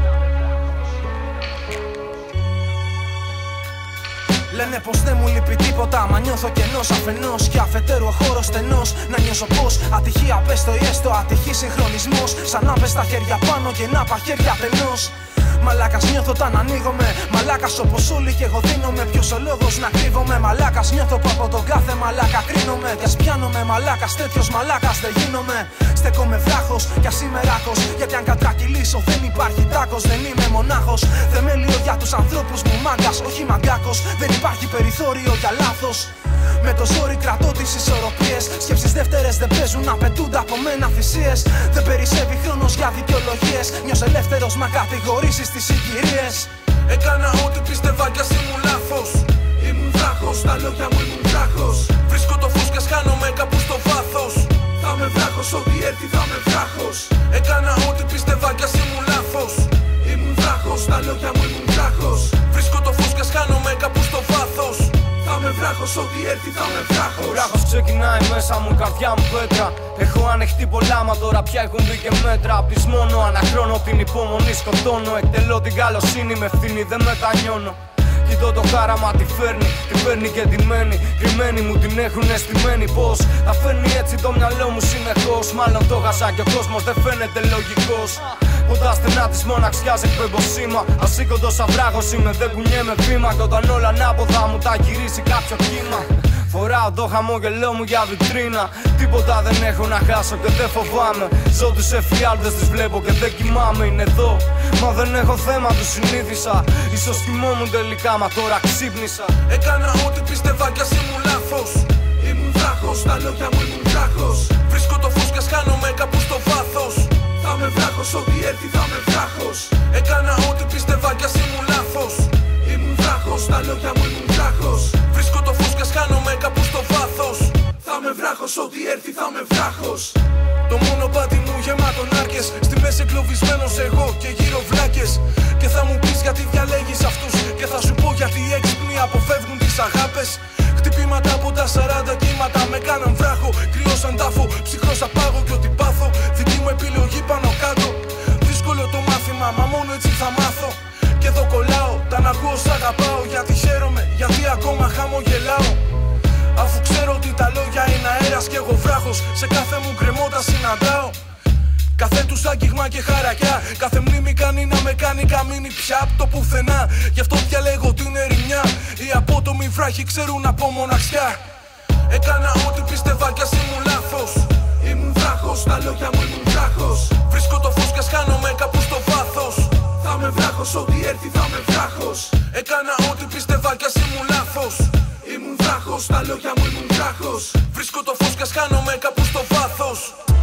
S6: Λένε πως δεν μου λείπει τίποτα, μα νιώθω κενός αφενός και αφετέρου ο χώρος στενός. Να νιώσω πως ατυχία πες το ή έστω ατυχή συγχρονισμός. Σαν να πες τα χέρια πάνω και να πα χέρια πενός. Μαλάκας νιώθω όταν ανοίγομαι, μαλάκας όπως όλοι και εγώ δίνομαι. Ποιος ο λόγος να κρύβομαι, μαλάκας νιώθω που από τον κάθε μαλάκα κρίνομαι. Κι ας πιάνομαι μαλάκας, τέτοιος μαλάκας δεν γίνομαι. Στέκομαι βράχος κι ας είμαι ράχος, γιατί αν κατρακυλήσω δεν υπάρχει τάκος. Δεν είμαι μονάχος, θεμέλιο για τους ανθρώπους μου μάγκας, όχι μαγκάκος. Δεν υπάρχει περιθώριο για λάθος. Με το ζόρι κρατώ τις ισορροπίες. Σκέψεις δεύτερες δεν παίζουν, απαιτούνται από μένα θυσίες. Δεν περισσεύει χρόνος για δικαιολογίες. Νιώσω ελεύθερος μα κατηγορήσεις τις συγκυρίες.
S1: Έκανα ό,τι πίστευα κι ας ήμουν λάθος. Ήμουν βράχος, τα λόγια μου ήμουν βράχος. Βρίσκω το φως κι ας χάνομαι κάπου στο βάθος. Θα με βράχος, ό,τι έρθει θα με βράχος. Έκανα ό,τι πίστευα κι ας ήμουν λάθος. Ήμουν βράχος, τα λόγια μου ήμουν βράχος. Βρίσκω το φως κι ας χάνομαι κάπου στο βάθος. Θα με βράχος, ό,τι έρθει θα με βράχος.
S2: Ο βράχος ξεκινάει μέσα μου, η καρδιά μου πέτρα. Έχω ανεχτεί πολλά, μα τώρα πια έχουν μπει και μέτρα. Πεισμώνω, αναχρώνω την υπομονή, σκοτώνω. Εκτελώ την καλοσύνη, με ευθύνη δεν μετανιώνω. Κοιτώ το χάραμα, τη φέρνει, τη φέρνει και τη μένει. Κρυμμένη μου την έχουν αισθημένη. Πως θα φέρνει έτσι το μυαλό μου συνεχώς. Μάλλον το χάσα και ο κόσμος δεν φαίνεται λογικός. Κοντά στενά της μοναξιάς εκπέμπω σήμα. Ασήκοντος σαν βράχος είμαι, δεν κουνιέμαι βήμα. Κι όταν όλα ανάποδα μου τα γυρίσει κάποιο κύμα. Φοράω το χαμόγελό μου για βιτρίνα. Τίποτα δεν έχω να χάσω και δεν φοβάμαι. Ζω τους εφιάλτες, τις βλέπω και δεν κοιμάμαι. Είναι εδώ, μα δεν έχω θέμα, τους συνήθισα. Ίσως κοιμόμουν τελικά, μα τώρα ξύπνησα.
S1: Έκανα ό,τι πίστευα κι ας ήμουν λάθος. Ήμουν βράχος, τα λόγια μου ήμουν βράχος. Βρίσκω το φως κι ας χάνομαι κάπου στο βάθος. Θα με βράχος, ό,τι έρθει θα με βράχος. Έκανα ό,τι πίστευα κι ας ήμουν λάθος. Ήμουν βράχος, τα λόγια μου ήμουν βράχος. Βρίσκω το φως κι ας χάνομαι κάπου στο βάθος. Θα με βράχος, ό,τι έρθει θα με βράχος. Το μονοπάτι μου γεμάτο νάρκες. Στη μέση εγκλωβισμένος εγώ και γύρω βλάκες. Και θα μου πεις γιατί διαλέγεις αυτούς. Και θα σου πω γιατί οι έξυπνοι αποφεύγουν τις αγάπες. Χτυπήματα από τα σαράντα κύματα με κάναν βράχο. Κρυό σαν τάφο, ψυχρός απάγω κι ό,τι πάθω. Δική μου επιλογή πάνω κάτω. Δύσκολο το μάθημα, μα μόνο έτσι θα μάθω. Και εδώ κολλάω, τα να ακούω σ' αγαπάω. Γιατί χαίρομαι, γιατί ακόμα χαμογελάω. Αφού ξέρω ότι τα λόγια είναι αέρας κι εγώ βράχος. Σε κάθε μου κρεμότα συναντάω. Κάθε τους άγγιγμα και χαρακιά. Κάθε μνήμη κάνει να με κάνει καμίνη πια απ' το πουθενά. Γι' αυτό διαλέγω την ερημιά. Οι απότομοι βράχοι ξέρουν από μοναξιά. Έκανα ό,τι πίστευα κι ας ήμουν λάθος. Ήμουν βράχος, τα λόγια μου ήμουν βράχος. Βρίσκω το φως κι ας χάνομαι κάπου στο βάθος. Θα με βράχος, ό,τι έρθει θα με βράχος. Έκανα ό,τι πίστευα κι ας ήμουν λάθος. Ήμουν βράχος, τα λόγια μου ήμουν βράχος. Βρίσκω το φως κι ας χάνομαι κάπου στο βάθος.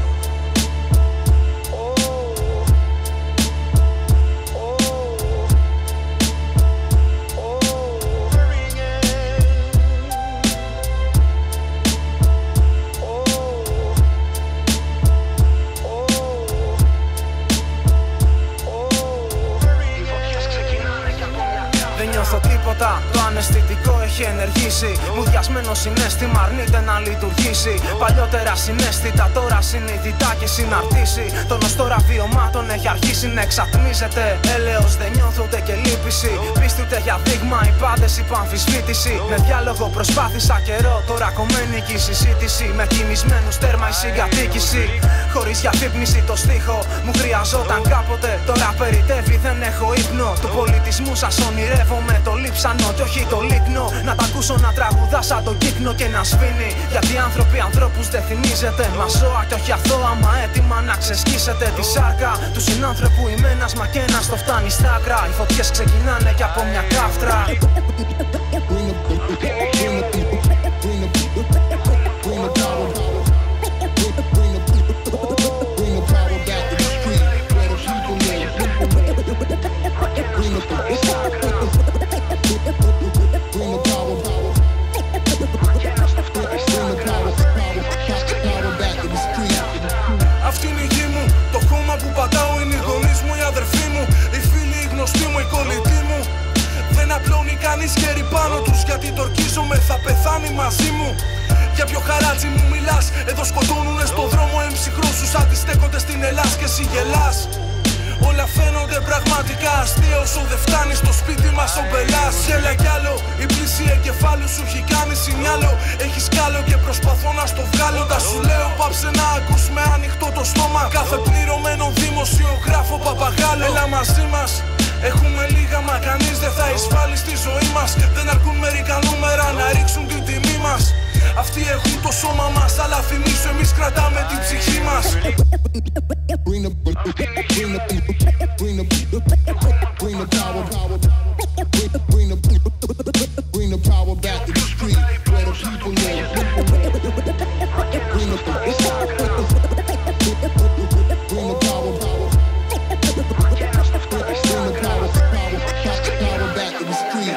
S6: Τίποτα, το αναισθητικό έχει ενεργήσει. Μουδιασμένο συναίσθημα αρνείται να λειτουργήσει. Παλιότερα συναίσθητα, τώρα συνειδητά και συναρτήσει. Τόνος τώρα βιωμάτων έχει αρχίσει να εξατμίζεται. Έλεος δεν νιώθω ούτε και λύπηση. πίστη ούτε για δείγμα. Οι πάντες είπα αμφισβήτηση. Με διάλογο προσπάθησα καιρό. Τώρα κομμένη και η συζήτηση. Με κινησμένους τέρμα η συγκατοίκηση. Χωρίς διαφύπνιση το στίχο μου χρειαζόταν κάποτε. Τώρα περιτεύει, δεν έχω ύπνο. Του πολιτισμού σας ονειρεύομαι το λείψανο κι όχι το λίκνο. Να τα ακούσω να τραγουδά σαν τον κύκνο και να σβήνει. Γιατί οι άνθρωποι ανθρώπους δεν θυμίζετε. Μα ζώα κι όχι αθώα, μα έτοιμα να ξεσκίσετε τη σάρκα του συνάνθρωπου. Είμαι ένας μα και ένας το φτάνει στα άκρα. Οι φωτιές ξεκινάνε κι από μια κάφτρα.
S1: Αυτή είναι η γη μου, το χώμα που πατάω είναι οι γονείς μου, οι αδερφοί μου, οι φίλοι, οι γνωστοί μου, οι κολλητοί μου. Δεν απλώνει κανείς χέρι πάνω τους γιατί το ορκίζομαι, θα πεθάνει μαζί μου. Για ποιο χαράτσι μου μιλάς, εδώ σκοτώνουνε στο δρόμο εμψυχρούς τους αντιστέκονται στην Ελλάς και εσύ γελάς. Όλα φαίνονται πραγματικά αστεία όσο δεν φτάνει στο σπίτι μας ο μπελάς. Γέλα κι άλλο, η πλήση εγκεφάλου σου έχει κάνει σινιάλο. Έχεις κάλο και προσπαθώ να στο βγάλω. Τα σου λέω πάψε να ακούς με ανοιχτό το στόμα. Κάθε πληρωμένο δημοσιογράφο παπαγάλο. Έλα μαζί μας, έχουμε λίγα μα κανείς δεν θα εισβάλλει στη ζωή μας. Δεν αρκούν μερικά νούμερα να ρίξουν την τιμή μας. Αυτοί έχουν το σώμα μας, αλλά θυμίσου εμείς κρατάμε την ψυχή μας.
S5: Bring the, bring the, bring the, bring the, bring the power, power, bring the, bring the, bring the power back to the street where the people live. Bring the, bring the power, power, bring the power, power, power back to the street.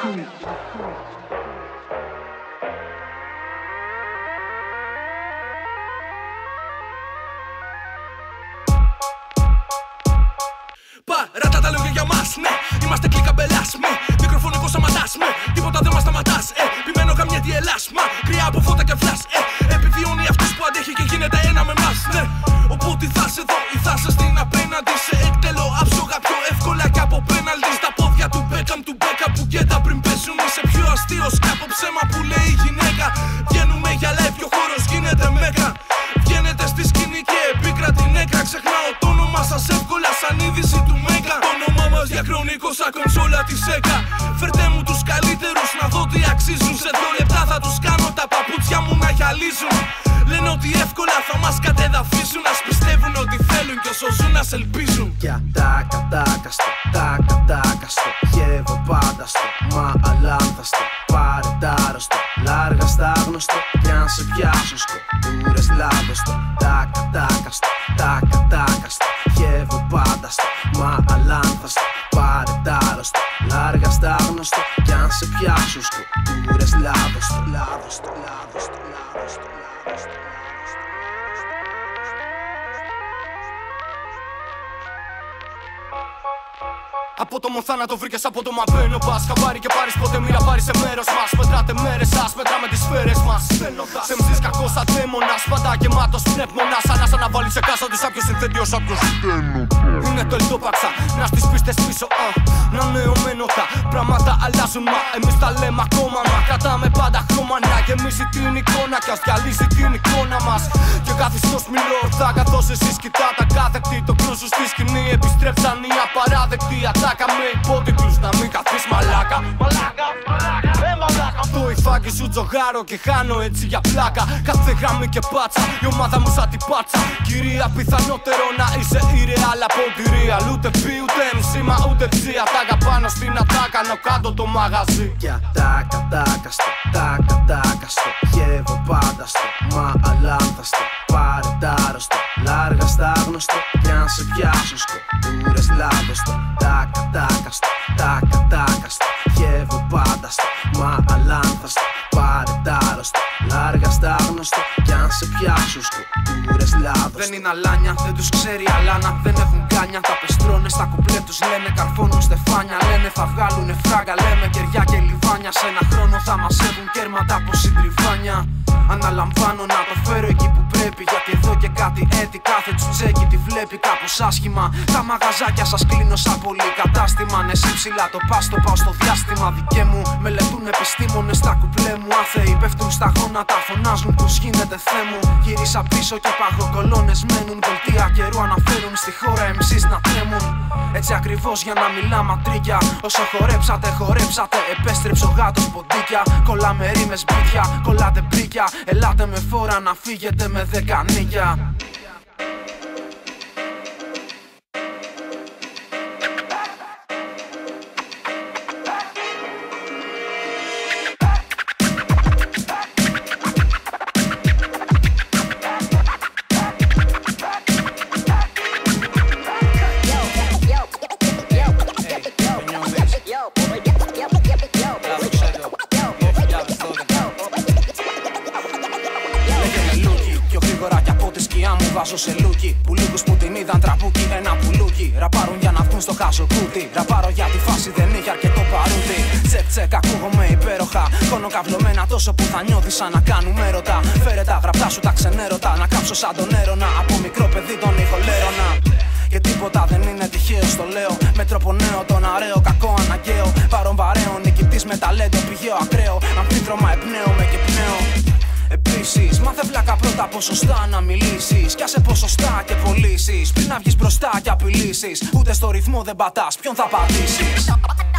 S1: Παράτα τα λόγια για μας, ναι. Είμαστε κλίκα μπελάς, με μικροφωνικό σαματάς, με τίποτα δεν μας σταματάς, ε. Επιμένω καμιά τι ελάς, μακριά από φώτα και φλάς, ε. Επιβιώνει αυτός που αντέχει και γίνεται ένα με μας, ναι. Οπότε θα σε δω ή θα σε στην απέναντι. Σε εκτελώ άψογα πιο εύκολα κι από πέναλτι. Στα πόδια του Μπέκαμ, του Μπέκα που κέτα πριν πέσουν. Είσαι πιο αστείος κι από ψέμα που λέει η γυναίκα. Βγαίνουμε για live και ο χώρος γίνεται μέκα. Βγαίνετε στη σκηνή και επίκρα την έκρα. Ξεχνάω το όνομα σας εύκολα σαν είδηση του Μέγα. Το όνομά μας διαχρονικό σαν κονσόλα της ΕΚΑ. Φέρτε μου τους καλύτερους να δω τι αξίζουν. Σε δύο λεπτά θα τους κάνω τα παπούτσια μου να γυαλίζουν. Λένε ότι εύκολα θα μας κατεδαφίσουν. Ας πιστεύουν ότι θέλουν και όσο ζουν ας ελπίζουν.
S6: Για τα κατάκαστο, τα κατάκαστο. Γεύω πάντα στο, μα αλάνθαστο. Πάρε τ' άρρωστο, λάργα στα γνωστό. Κι αν σε πιάσω σκοτούρες λάδωστο. Τα κατάκαστο, τα κατάκαστο. Γεύω πάντα στο, μα αλάνθαστο. Πάρε τ' άρρωστο, λάργα στα γνωστό. Κι αν σε πιάσω σκοτούρες λάδωστο. Λάδωστο, λάδωστο, λάδωστο, λάδωστο.
S2: Από το μοθάνατο βρήκες από το μαμπένο πας. Χαμπάρι και πάρεις ποτέ μοίρα πάρεις σε μέρος μας. Μετράτε μέρες σας, μετράμε τις σφαίρες μας. Σε μζής κακός αδαίμονας, πάντα γεμάτος πνεύμονας. Ανάσα να βάλεις σε κάσα ότι σάπιος συνθέτει ως άπιος είναι το ελτόπαξα, να στις πίστες πίσω α. Να νεωμένο τα πράγματα αλλάζουν μα εμείς τα λέμε ακόμα. Μα κρατάμε πάντα χρώμα να γεμίσει την εικόνα κι ας διαλύσει την εικόνα μας. Και καθιστός μιλώ ορθά καθώς εσείς κοιτάτε ακάθεκτοι. Το κρούς σου στη σκηνή επιστρέψαν οι απαράδεκτοι. Ατάκα με υπότιτλους να μην καθείς μαλάκα. Μαλάκα, μαλάκα, ε μαλάκα. Το υφάκι σου τζογάρω και χάνω έτσι για πλάκα. Κάθε γραμμή και πάτσα, η ομάδα μου σαν την πάτσα. Κυρία πιθανότερο να είσαι ηρεάλ από τη real. Ούτε πι ούτε εμσήμα ούτε ψία. Τάγα πάνω στην ατάκα, νο κάτω το μαγαζί.
S6: Για τα κατάκαστο, τα κατάκαστο. Γεύω πάντα στο, μα αλάνθαστο. Πάρε τ' άρρωστο, λάργα στα γνωστό. Κι αν σε πιάσω σκοτούρες λάδωστο. Τα κατάκαστο, τα κατάκαστο. Γεύω πάντα στο, μα αλάνθαστο. Πάρε τ' άρρωστο, λάργα στα γνωστό. Κι αν σε πιάσω σκοτούρες λάδωστο.
S3: Δεν είναι αλάνια, δεν τους ξέρει αλάνα. Δεν έχουν κάνια, τα πεστρώνε στα κουπλέ τους. Λένε καρφώνουν στεφάνια, λένε θα βγάλουνε φράγκα. Λέμε κεριά και λιβάνια. Σε ένα χρόνο θα μαζεύουν κέρματα από συντριβάνια.
S6: Αναλαμβάνω να το φέρω εκεί που πρέπει, γιατί εδώ και κάτι έτη κάθε τσουτσέκι τη βλέπει κάπως άσχημα. Τα μαγαζάκια σας κλείνω σαν πολύ κατάστημα. Ναι, εσύ ψηλά το πας, το πάω στο διάστημα. Δικέ μου μελετούν επιστήμονες τα κουπλέ μου. Άθεοι πέφτουν στα γόνατα, φωνάζουν πως γίνεται Θεέ μου. Γύρισα πίσω και παγοκολώνες μένουν. Δελτία καιρού αναφέρουν στη χώρα εμ σις να τρέμουν. Έτσι ακριβώς για να μιλά ματρίκια. Όσο χορέψατε, χορέψατε, επέστρεψε ο γάτος ποντίκια. Κολλάμε ρήμες μπίτια, κολλάτε μπρίκια. Ελάτε με φόρα να φύγετε με δεκανίκια. Βάζω σε λούκι, που λίγους που την είδαν τραπούκι, ένα πουλούκι. Ραπάρουν για να βγουν στο χάσο κούτι. Ραπάρω για τη φάση δεν είχε αρκετό παρούτι. Τσεκ τσεκ ακούγομαι υπέροχα. Κόνο καυλωμένα τόσο που θα νιώθεις σαν να κάνουμε έρωτα. Φέρε τα γραπτά σου τα ξενέρωτα. Να κάψω σαν τον έρωνα. Από μικρό παιδί τον ηχολέρωνα. Και τίποτα δεν είναι τυχαίο, στο λέω. Με τρόπο νέο, τον αραίο, κακό αναγκαίο. Παρόν βαρέω, νικητής με ταλέντο, πηγαίο ακραίο. Αμφίτρωμα εμπνέω με και πνέω. Επίσης, μάθε βλάκα πρώτα ποσοστά να μιλήσεις. Κι άσε ποσοστά και πωλήσεις. Πριν να βγεις μπροστά και απειλήσεις. Ούτε στο ρυθμό δεν πατάς, ποιον θα πατήσεις.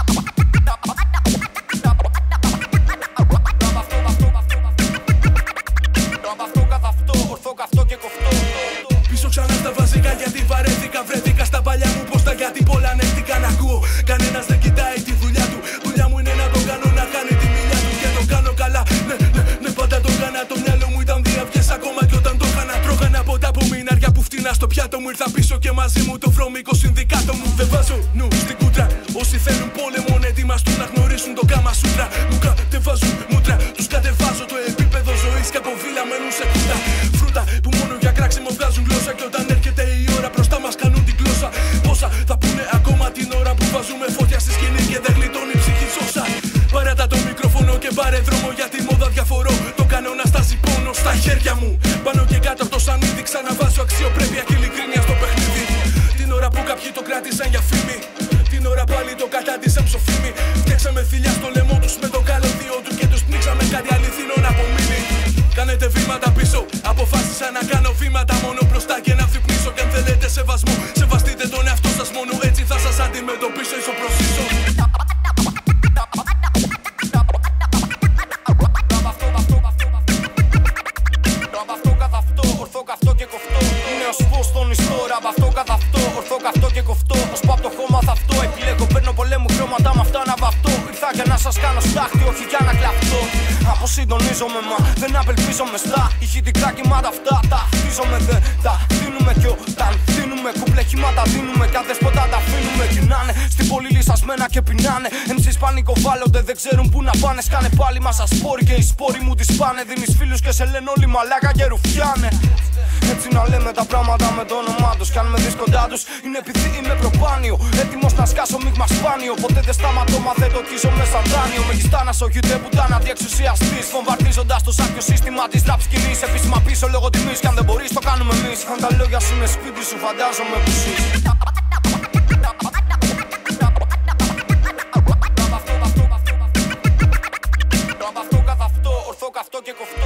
S1: Πίσω ξανά στα βασικά γιατί βαρέθηκα. Βρέθηκα στα παλιά μου πόστα γιατί πολλά ανέχτηκα να ακούω. Κανένας δεν κοιτάει τη δουλειά του. Δουλειά μου είναι να τον κάνω να κάνει τη μιλιά του. Και το κάνω καλά, ναι, ναι, ναι, πάντα το έκανα. Το μυαλό μου ήταν διαυγές ακόμα κι όταν το έκανα. Τρώγανα ποτά από μηνάρια που φτηνά στο πιάτο μου. Ήρθα πίσω και μαζί μου το βρώμικο συνδικάτο μου. Δεν βάζω νου στην κούτρα. Όσοι θέλουν πόλεμο να ετοιμαστούν να γνωρίσουν το κάμα σούτρα. Μου κατεβάζουν μούτρα, τους κατεβάζω το επίπεδο ζωής και από βίλα μένουν σε κούτα. Φρούτα που μόνο για κράξιμο βγάζουν γλώσσα. Και όταν έρχεται η ώρα μπροστά μας κάνουν την γλώσσα. Πόσα θα πούνε ακόμα την ώρα που βάζουμε φωτιά στη σκηνή και δεν γλιτώνει η ψυχή σώσα. Παράτα το μικρόφωνο και πάρε δρόμο για τη μόδα διαφορώ. Το κανόνα στάζει πόνο στα χέρια μου. Πάνω και κάτω από το σανίδι ξαναβάζω αξιοπρέπεια και ειλικρίνεια στο παιχνίδι. Την ώρα που κάποιοι το κράτησαν για φήμη. Την ώρα πάλι το κατάντησαν ψοφίμη. Φτιάξαμε θηλιά στο λαιμό τους με το καλωδίο του και τους πνίξαμε κάτι αληθινό να απομείνει. Κάνετε βήματα πίσω. Αποφάσισα να κάνω βήματα μόνο μπροστά και να ξυπνήσω. Και αν θέλετε σεβασμό, σεβαστείτε τον εαυτό σας. Μόνο έτσι θα σας αντιμετωπίσω ίσο προς ίσο. Απ' αυτό καθ' αυτό, ορθό καυτό και κοφτό. Ως που απ' το χώμα θα αυτό. Επιλέγω, παίρνω πολέμου χρώματα με αυτά να βαφτώ. Ήρθα για να σας κάνω στάχτη, όχι για να κλαφτώ. Αποσυντονίζομαι, μα δεν απελπίζομαι στα ηχητικά κύματα αυτά. Τα χτίζομαι, δεν τα δίνουμε. Κι όταν δίνουμε κουπλεχήματα, δίνουμε. Κι αν δεσποτά τα αφήνουμε. Κοινάνε στην πόλη λυσασμένα και πεινάνε. εμ σις πανικοβάλλονται, δεν ξέρουν που να πάνε. Σκάνε πάλι μα σα σπόροι και οι σπόροι μου τις πάνε. Δίνεις φίλους και σε λένε όλοι μαλάκα και ρουφιάνε. Έτσι να λέμε τα πράγματα με το όνομά τους. Κι αν με δεις κοντά τους είναι επειδή είμαι προπάνιο. Έτοιμος να σκάσω μείγμα σπάνιο. Ποτέ δεν σταματώ μα δεν το κίζω με σαν δάνειο. Με γιστάνα σογιούται πουτάνα διεξουσιαστής. Βομβαρδίζοντας το σάπιο σύστημα της ραπ σκηνής. Επίσημα πίσω λόγω τιμής. Κι αν δεν μπορείς το κάνουμε εμείς. Αν τα λόγια σου είναι σπίτι σου φαντάζομαι που ζεις. Αυτό καθ' αυτό, ορθό καυτό και κοφτό.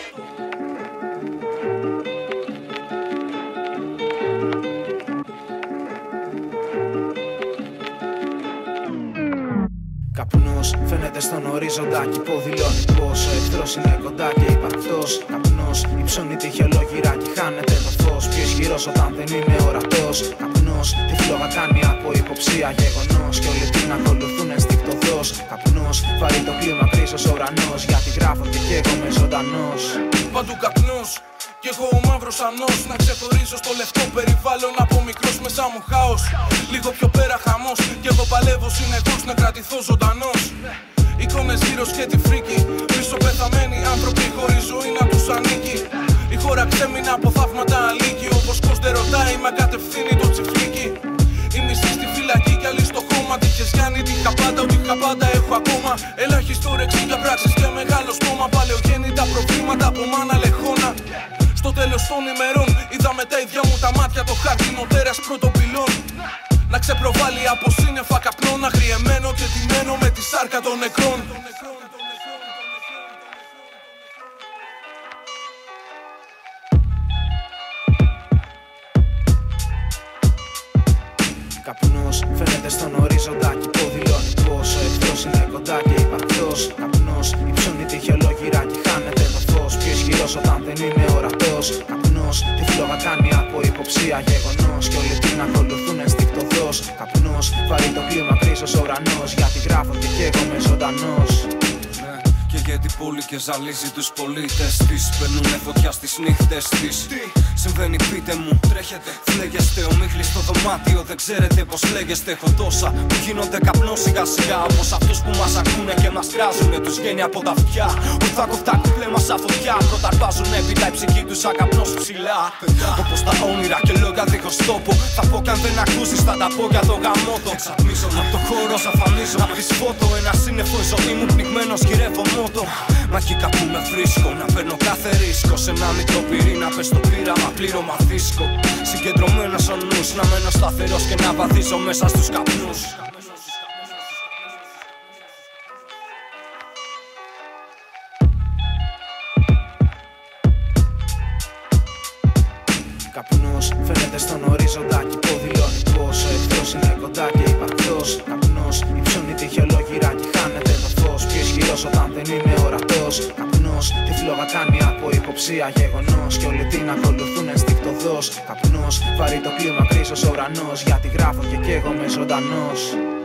S6: Καπνός φαίνεται στον ορίζοντα κι υποδηλώνει πως ο εχθρός είναι κοντά και υπαρκτός. Καπνός υψώνει τύχη ολόγυρα κι χάνεται το φως. Πιο ισχυρός όταν δεν είναι ορατός. Καπνός τη φλόγα κάνει από υποψία γεγονός. Και όλοι την ακολουθούν ενστικτωδώς. Καπνός βαρύ το κλίμα κρίσος ουρανός. Γιατί γράφω και καίγομαι ζωντανός.
S1: Παντού καπνός κι εγώ ο μαύρος ανός. Να ξεχωρίσω στο λευκό περιβάλλον από μικρός μέσα μου χάος. Λίγο πιο πέρα χαμός κι εγώ παλεύω συνεχώς να κρατηθώ ζωντανός. Εικόνες γύρω και τη φρίκη. Πίσω πεθαμένοι άνθρωποι χωρίς ζωή να τους ανήκει. Η χώρα ξέμεινε από θαύματα αλήκη. Ο βοσκός δεν ρωτάει μα κατευθύνει το τσιφλίκι. Οι μισοί στη φυλακή κι άλλοι στο χώμα. Τύχες Γιάννη, τύχα πάντα, ό,τι είχα πάντα έχω ακόμα. Ελάχιστο ρεξί για πράξεις και μεγάλο στόμα. Παλαιογέννητα προβλήματα από
S3: υποψία γεγονός. Κι όλοι την ακολουθούν ενστικτωδώς. Καπνός, βαρύ το κλίμα, κρίζος ουρανός. Γιατί γράφω και καίγομαι ζωντανός.
S4: Και γιατί πόλη και ζαλίζει τους πολίτες της. Παίρνουνε φωτιά στις νύχτες της. Τι συμβαίνει πείτε μου, τρέχετε, φλέγεστε. Ομίχλη στο δωμάτιο, δεν ξέρετε πως λέγεστε. Έχω τόσα που γίνονται καπνό σιγά σιγά. Όπως αυτούς που μας ακούνε και μας κράζουνε. Τους βγαίνει από τα αυτιά. Ορθά κοφτά κουπλέ μας σαν φωτιά. Πρώτα αρπάζουνε έπειτα η ψυχή τους σαν καπνός ψηλά. Όπως τα όνειρα και λόγια δίχως τόπο. Θα πω κι αν δεν ακούσεις θα τα πω για το γαμότο. Εξατμίζομαι απ' το χώρο, σαφανίζω απ' τις φώτο. Ένα σύννεφο η ζωή μου πνιγμένος γυρεύω μότο. Μα εκεί κάπου με βρίσκω, να παίρνω κάθε ρίσκο. Σε ένα μικρό πυρήνα πες το πείραμα, πλήρωμα δίσκο. Συγκεντρωμένος ο νους, να μένω σταθερός και να βαδίζω μέσα στους καπνούς.
S3: Καπνός φαίνεται στον ορίζοντα κι υποδηλώνει πως ο εχθρός είναι κοντά και υπαρκτός. Καπνός υψώνει τυχαιολόγηρα κι χάνεται το φως. Πιο ισχυρός όταν δεν είναι ορατός. Καπνός τη φλόγα κάνει από υποψία γεγονός. Κι όλοι την ακολουθούν ενστικτωδώς. Καπνός βαρύ το κλίμα, κρίζος ουρανός. Γιατί γράφω και καίγομαι ζωντανός.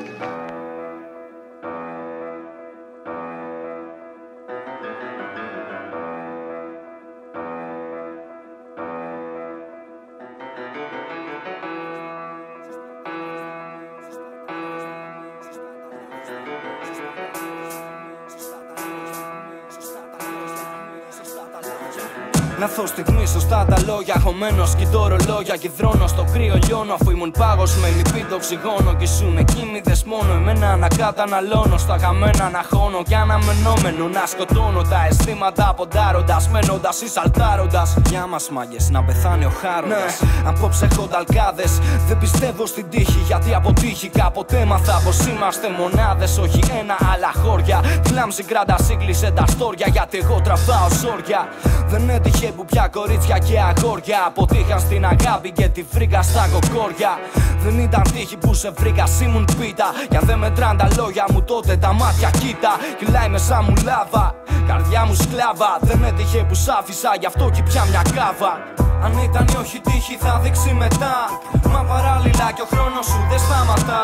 S4: Λάθος στιγμή, σωστά τα λόγια. Χωμένος κοιτώ ρολόγια και δρώνω στο κρύο λιώνω. Αφού ήμουν πάγος με λυπή το οξυγόνο. Κι ήσουν εκείνοι δες μόνο εμένα να καταναλώνω. Στα χαμένα να χώνω κι αναμενόμενο να σκοτώνω τα αισθήματα ποντάροντας. Μένοντας ή σαλτάροντας. Για μας μάγκες να πεθάνει ο χάροντας. Ναι. Απόψε έχω ταλκάδες. Δεν πιστεύω στην τύχη γιατί από τύχη κάποτε μάθα πως είμαστε μονάδες. Όχι ένα άλλα χώρια. Τη λάμψη κράτα σύγκλισε τα στόρια. Γιατί εγώ τραβάω ζόρια. Δεν έτυχε που πια κορίτσια και αγόρια αποτύχαν στην αγάπη και τη βρήκα στα κοκόρια. Δεν ήταν τύχη που σε βρήκα, ήμουν πίτα. Κι αν δεν μετράν τα λόγια μου τότε τα μάτια κοίτα. Κυλάει μέσα μου λάβα, καρδιά μου σκλάβα. Δεν έτυχε που σ' άφησα, γι' αυτό κι πια μια κάβα. Αν ήταν ή όχι τύχη θα δείξει μετά. Μα παράλληλα κι ο χρόνος σου δεν σταματά.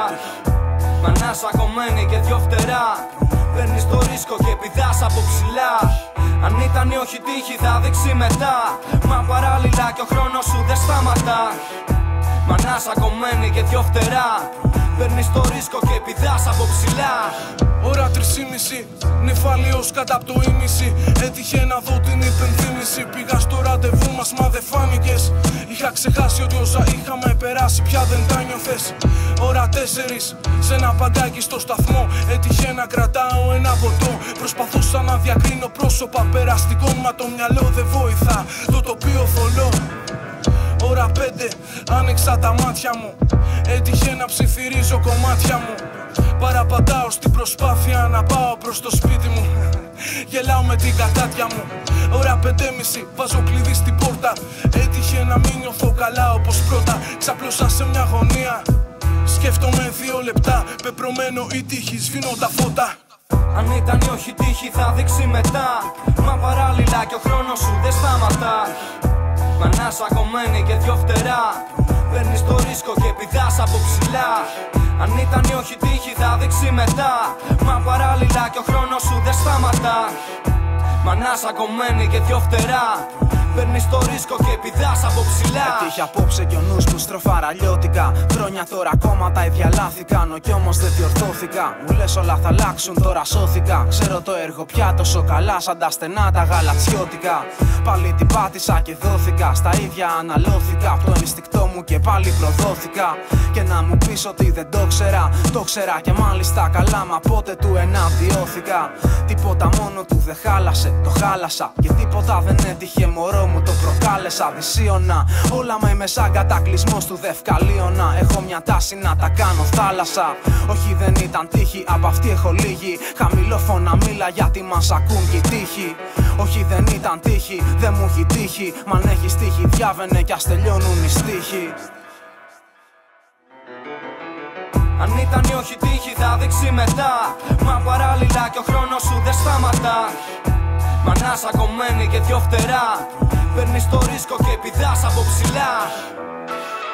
S4: Μανάσα κομμένη και δυο φτερά. Παίρνεις το ρίσκο και πηδάς από ψηλά. Αν ήταν ή όχι τύχη θα δείξει μετά. Μα παράλληλα κι ο χρόνος σου δεν σταματά. Μανάσα κομμένη και δυο φτερά. Παίρνεις το ρίσκο και πηδάς από ψηλά.
S1: Ώρα τρεις και μισή, νεφάλαιος κατά απ' το ίμιση. Έτυχε να δω την υπενθύμηση. Πήγα στο ραντεβού μας μα δεν φάνηκες. Είχα ξεχάσει ότι όσα είχαμε περάσει πια δεν τα νιώθες. Ώρα τέσσερις, σε ένα παγκάκι στο σταθμό. Έτυχε να κρατάω ένα ποτό. Προσπαθούσα να διακρίνω πρόσωπα περαστικών. Μα το μυαλό δεν βοηθά, το τοπίο θολό. Ώρα πέντε, άνοιξα τα μάτια μου. Έτυχε να ψιθυρίζω κομμάτια μου. Παραπατάω στην προσπάθεια να πάω προς το σπίτι μου. Γελάω με την κατάτια μου. Ώρα πεντέμιση, βάζω κλειδί στην πόρτα. Έτυχε να μην νιώθω καλά όπως πρώτα. Ξαπλώσα σε μια γωνία. Σκέφτομαι δύο λεπτά. Πεπρωμένο η τύχη, σβήνω τα φώτα.
S4: Αν ήταν ή όχι τύχη θα δείξει μετά. Μα παράλληλα κι ο χρόνος σου δεν σταματά. Μανάσα κομμένη και δυο φτερά. Παίρνεις το ρίσκο και πηδάς από ψηλά. Αν ήταν ή όχι τύχη θα δείξει μετά. Μα παράλληλα κι ο χρόνος σου δεν σταματά. Μανάσα κομμένη και δυο φτερά. Παίρνεις το ρίσκο και πηδάς από ψηλά.
S3: Έτυχε απόψε κι ο νους μου στροφαραλιώτικα. Χρόνια τώρα ακόμα τα ίδια λάθη κάνω κι όμως δεν διορθώθηκα. Μου λες όλα θα αλλάξουν, τώρα σώθηκα. Ξέρω το έργο πια τόσο καλά σαν τα στενά τα γαλατσιώτικα. Πάλι την πάτησα και δόθηκα. Στα ίδια αναλώθηκα. Από το ενστικτό μου και πάλι προδόθηκα. Και να μου πεις ότι δεν το ξέρα. Το ξέρα και μάλιστα καλά. Μα πότε του εναντιώθηκα. Τίποτα μόνο του δεν χάλασε. Το χάλασα. Και τίποτα δεν έτυχε μωρό μου, το προκάλεσα δυσίωνα. Όλα με είμαι σαν κατακλυσμός του Δευκαλίωνα. Έχω μια τάση να τα κάνω θάλασσα. Όχι δεν ήταν τύχη, από αυτή έχω λίγη. Χαμηλόφωνα μίλα γιατί μας ακούν και οι τύχοι. Όχι δεν ήταν τύχη, δεν μου έχει τύχει. Μ' αν έχεις τύχη διάβαινε κι ας τελειώνουν οι στίχοι.
S4: Αν ήταν ή όχι τύχη θα δείξει μετά. Μα παράλληλα κι ο χρόνος σου δεν σταματά. Μανάσα κομμένη και δυο φτερά. Παίρνεις το ρίσκο και πηδάς από ψηλά.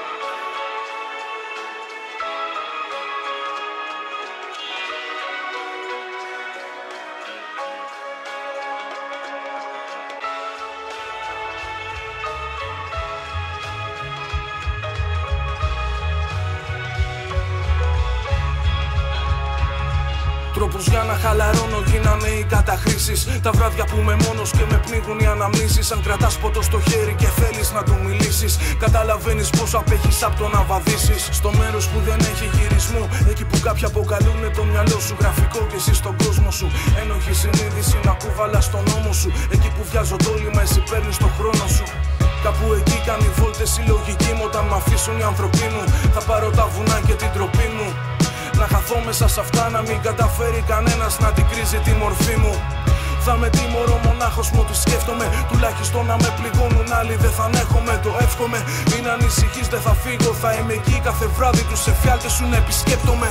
S1: Τρόπους για να χαλαρώνω γίνανε οι καταχρήσεις. Τα βράδια που είμαι μόνος και με πνίγουν οι αναμνήσεις. Αν κρατάς ποτό στο χέρι και θέλεις να του μιλήσεις, καταλαβαίνεις πως απέχεις απ' το να βαδίσεις. Στο μέρος που δεν έχει γυρισμό, εκεί που κάποιοι αποκαλούνε το μυαλό σου γραφικό και εσύ στον κόσμο σου. Ένοχη συνείδηση να κουβαλάς στον νόμο σου. Εκεί που βιάζω το όλημα, εσύ παίρνεις το χρόνο σου. Κάπου εκεί κάνει βόλτες η λογική μου. Όταν μ' αφήσουν οι ανθρωποί μου, θα πάρω τα βουνά και την τροπή μου. Να χαθώ μέσα σ' αυτά, να μην καταφέρει κανένας να την κρίζει τη μορφή μου. Θα με τιμωρώ μονάχος μου ό,τι σκέφτομαι. Τουλάχιστον να με πληγώνουν άλλοι δεν θα ανέχομαι. Το εύχομαι, μην ανησυχείς δεν θα φύγω. Θα είμαι εκεί κάθε βράδυ, τους εφιάλτες σου να επισκέπτομαι.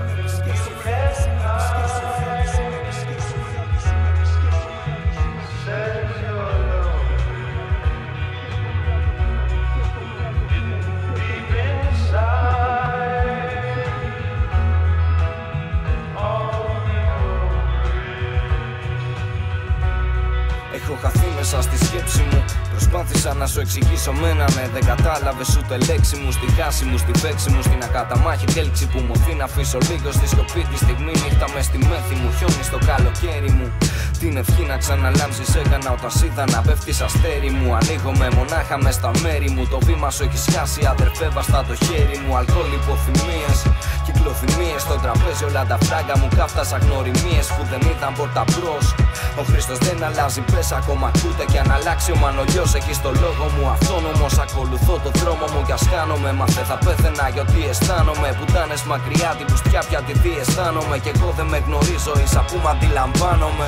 S4: Έχω χαθεί μέσα στη σκέψη μου. Προσπάθησα να σου εξηγήσω μένα, ναι, δεν κατάλαβες ούτε λέξη μου. Στη χάση μου, στη παίξη μου, στην ακαταμάχη τέλξη που μου δει να αφήσω λίγο στη σιωπή τη στιγμή. Νύχτα μες στη μέθη μου, χιόνι στο καλοκαίρι μου. Την ευχή να ξαναλάμψεις έκανα όταν σ' είδα να πέφτεις αστέρι μου. Ανοίγομαι μονάχα μες στα μέρη μου. Το βήμα σου έχει σκάσει αδερφέ βαστά το χέρι μου. Αλκοόλ υποθυμίες, κυκλοθυμίες στο τραπέζι όλα τα φράγκα μου. Κάφτασα γνωριμίες που δεν ήταν πόρτα μπρος. Ο Χριστός δεν αλλάζει, πες ακόμα ακούτε κι αν αλλάξει ο Μανολιός έχει στο λόγο μου. Αυτόνομος ακολουθώ το δρόμο μου κι ας χάνομαι. Μα δεν θα πέθαινα γιατί αισθάνομαι. Πουτάνες μακριά την πουστιά πια τη τι αισθάνομαι. Κι εγώ δεν με γνωρίζω ίσα που μ' αντιλαμβάνομαι.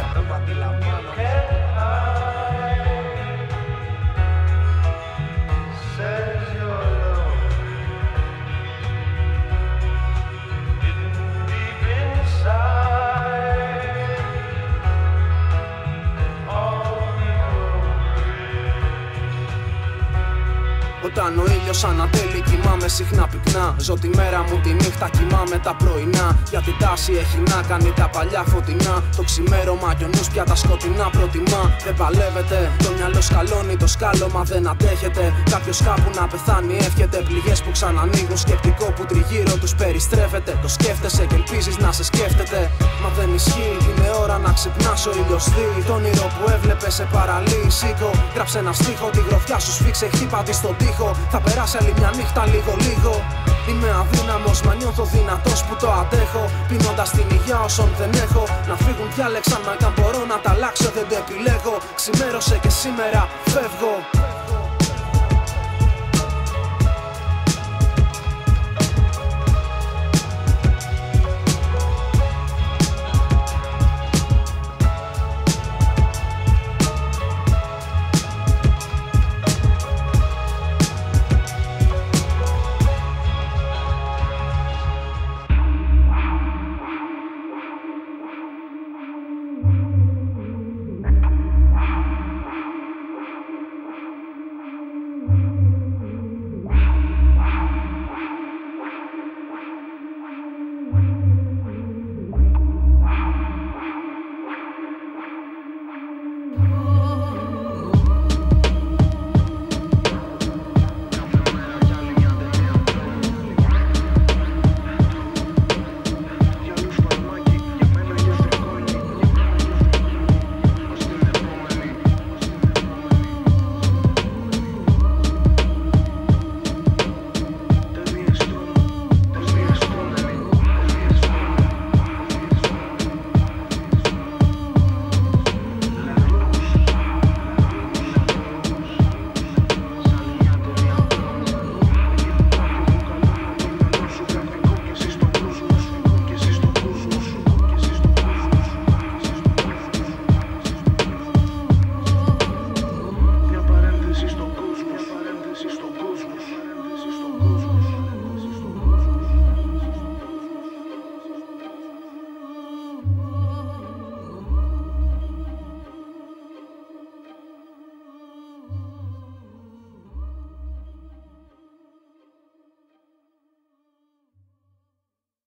S6: Όταν ο ήλιος ανατέλει κοιμάμαι συχνά πυκνά. Ζω τη μέρα μου τη νύχτα κοιμάμαι τα πρωινά. Για την τάση έχει να κάνει τα παλιά φωτεινά. Το ξημέρωμα κι ο νους πια τα σκοτεινά προτιμά. Δεν παλεύεται, το μυαλό σκαλώνει το σκάλωμα δεν αντέχεται. Κάποιος κάπου να πεθάνει εύχεται. Πληγές που ξανανοίγουν σκεπτικό που τριγύρω τους περιστρέφεται. Το σκέφτεσαι και ελπίζεις να σε σκέφτεται. Μα δεν ισχύει, είναι ώρα να ξυπνάς ο ήλιος δει. Το όνειρο που έβλεπες σε παραλύει σήκω. Γράψε ένα στίχο, τη γροθιά σου σφίξε χτύπα τη στον τοίχο. Θα περάσει άλλη μια νύχτα λίγο λίγο. Είμαι αδύναμος μα νιώθω δυνατός που το αντέχω. Πίνοντας την υγεία όσων δεν έχω. Να φύγουν διάλεξαν μα κι αν μπορώ να τα αλλάξω δεν το επιλέγω. Ξημέρωσε και σήμερα φεύγω.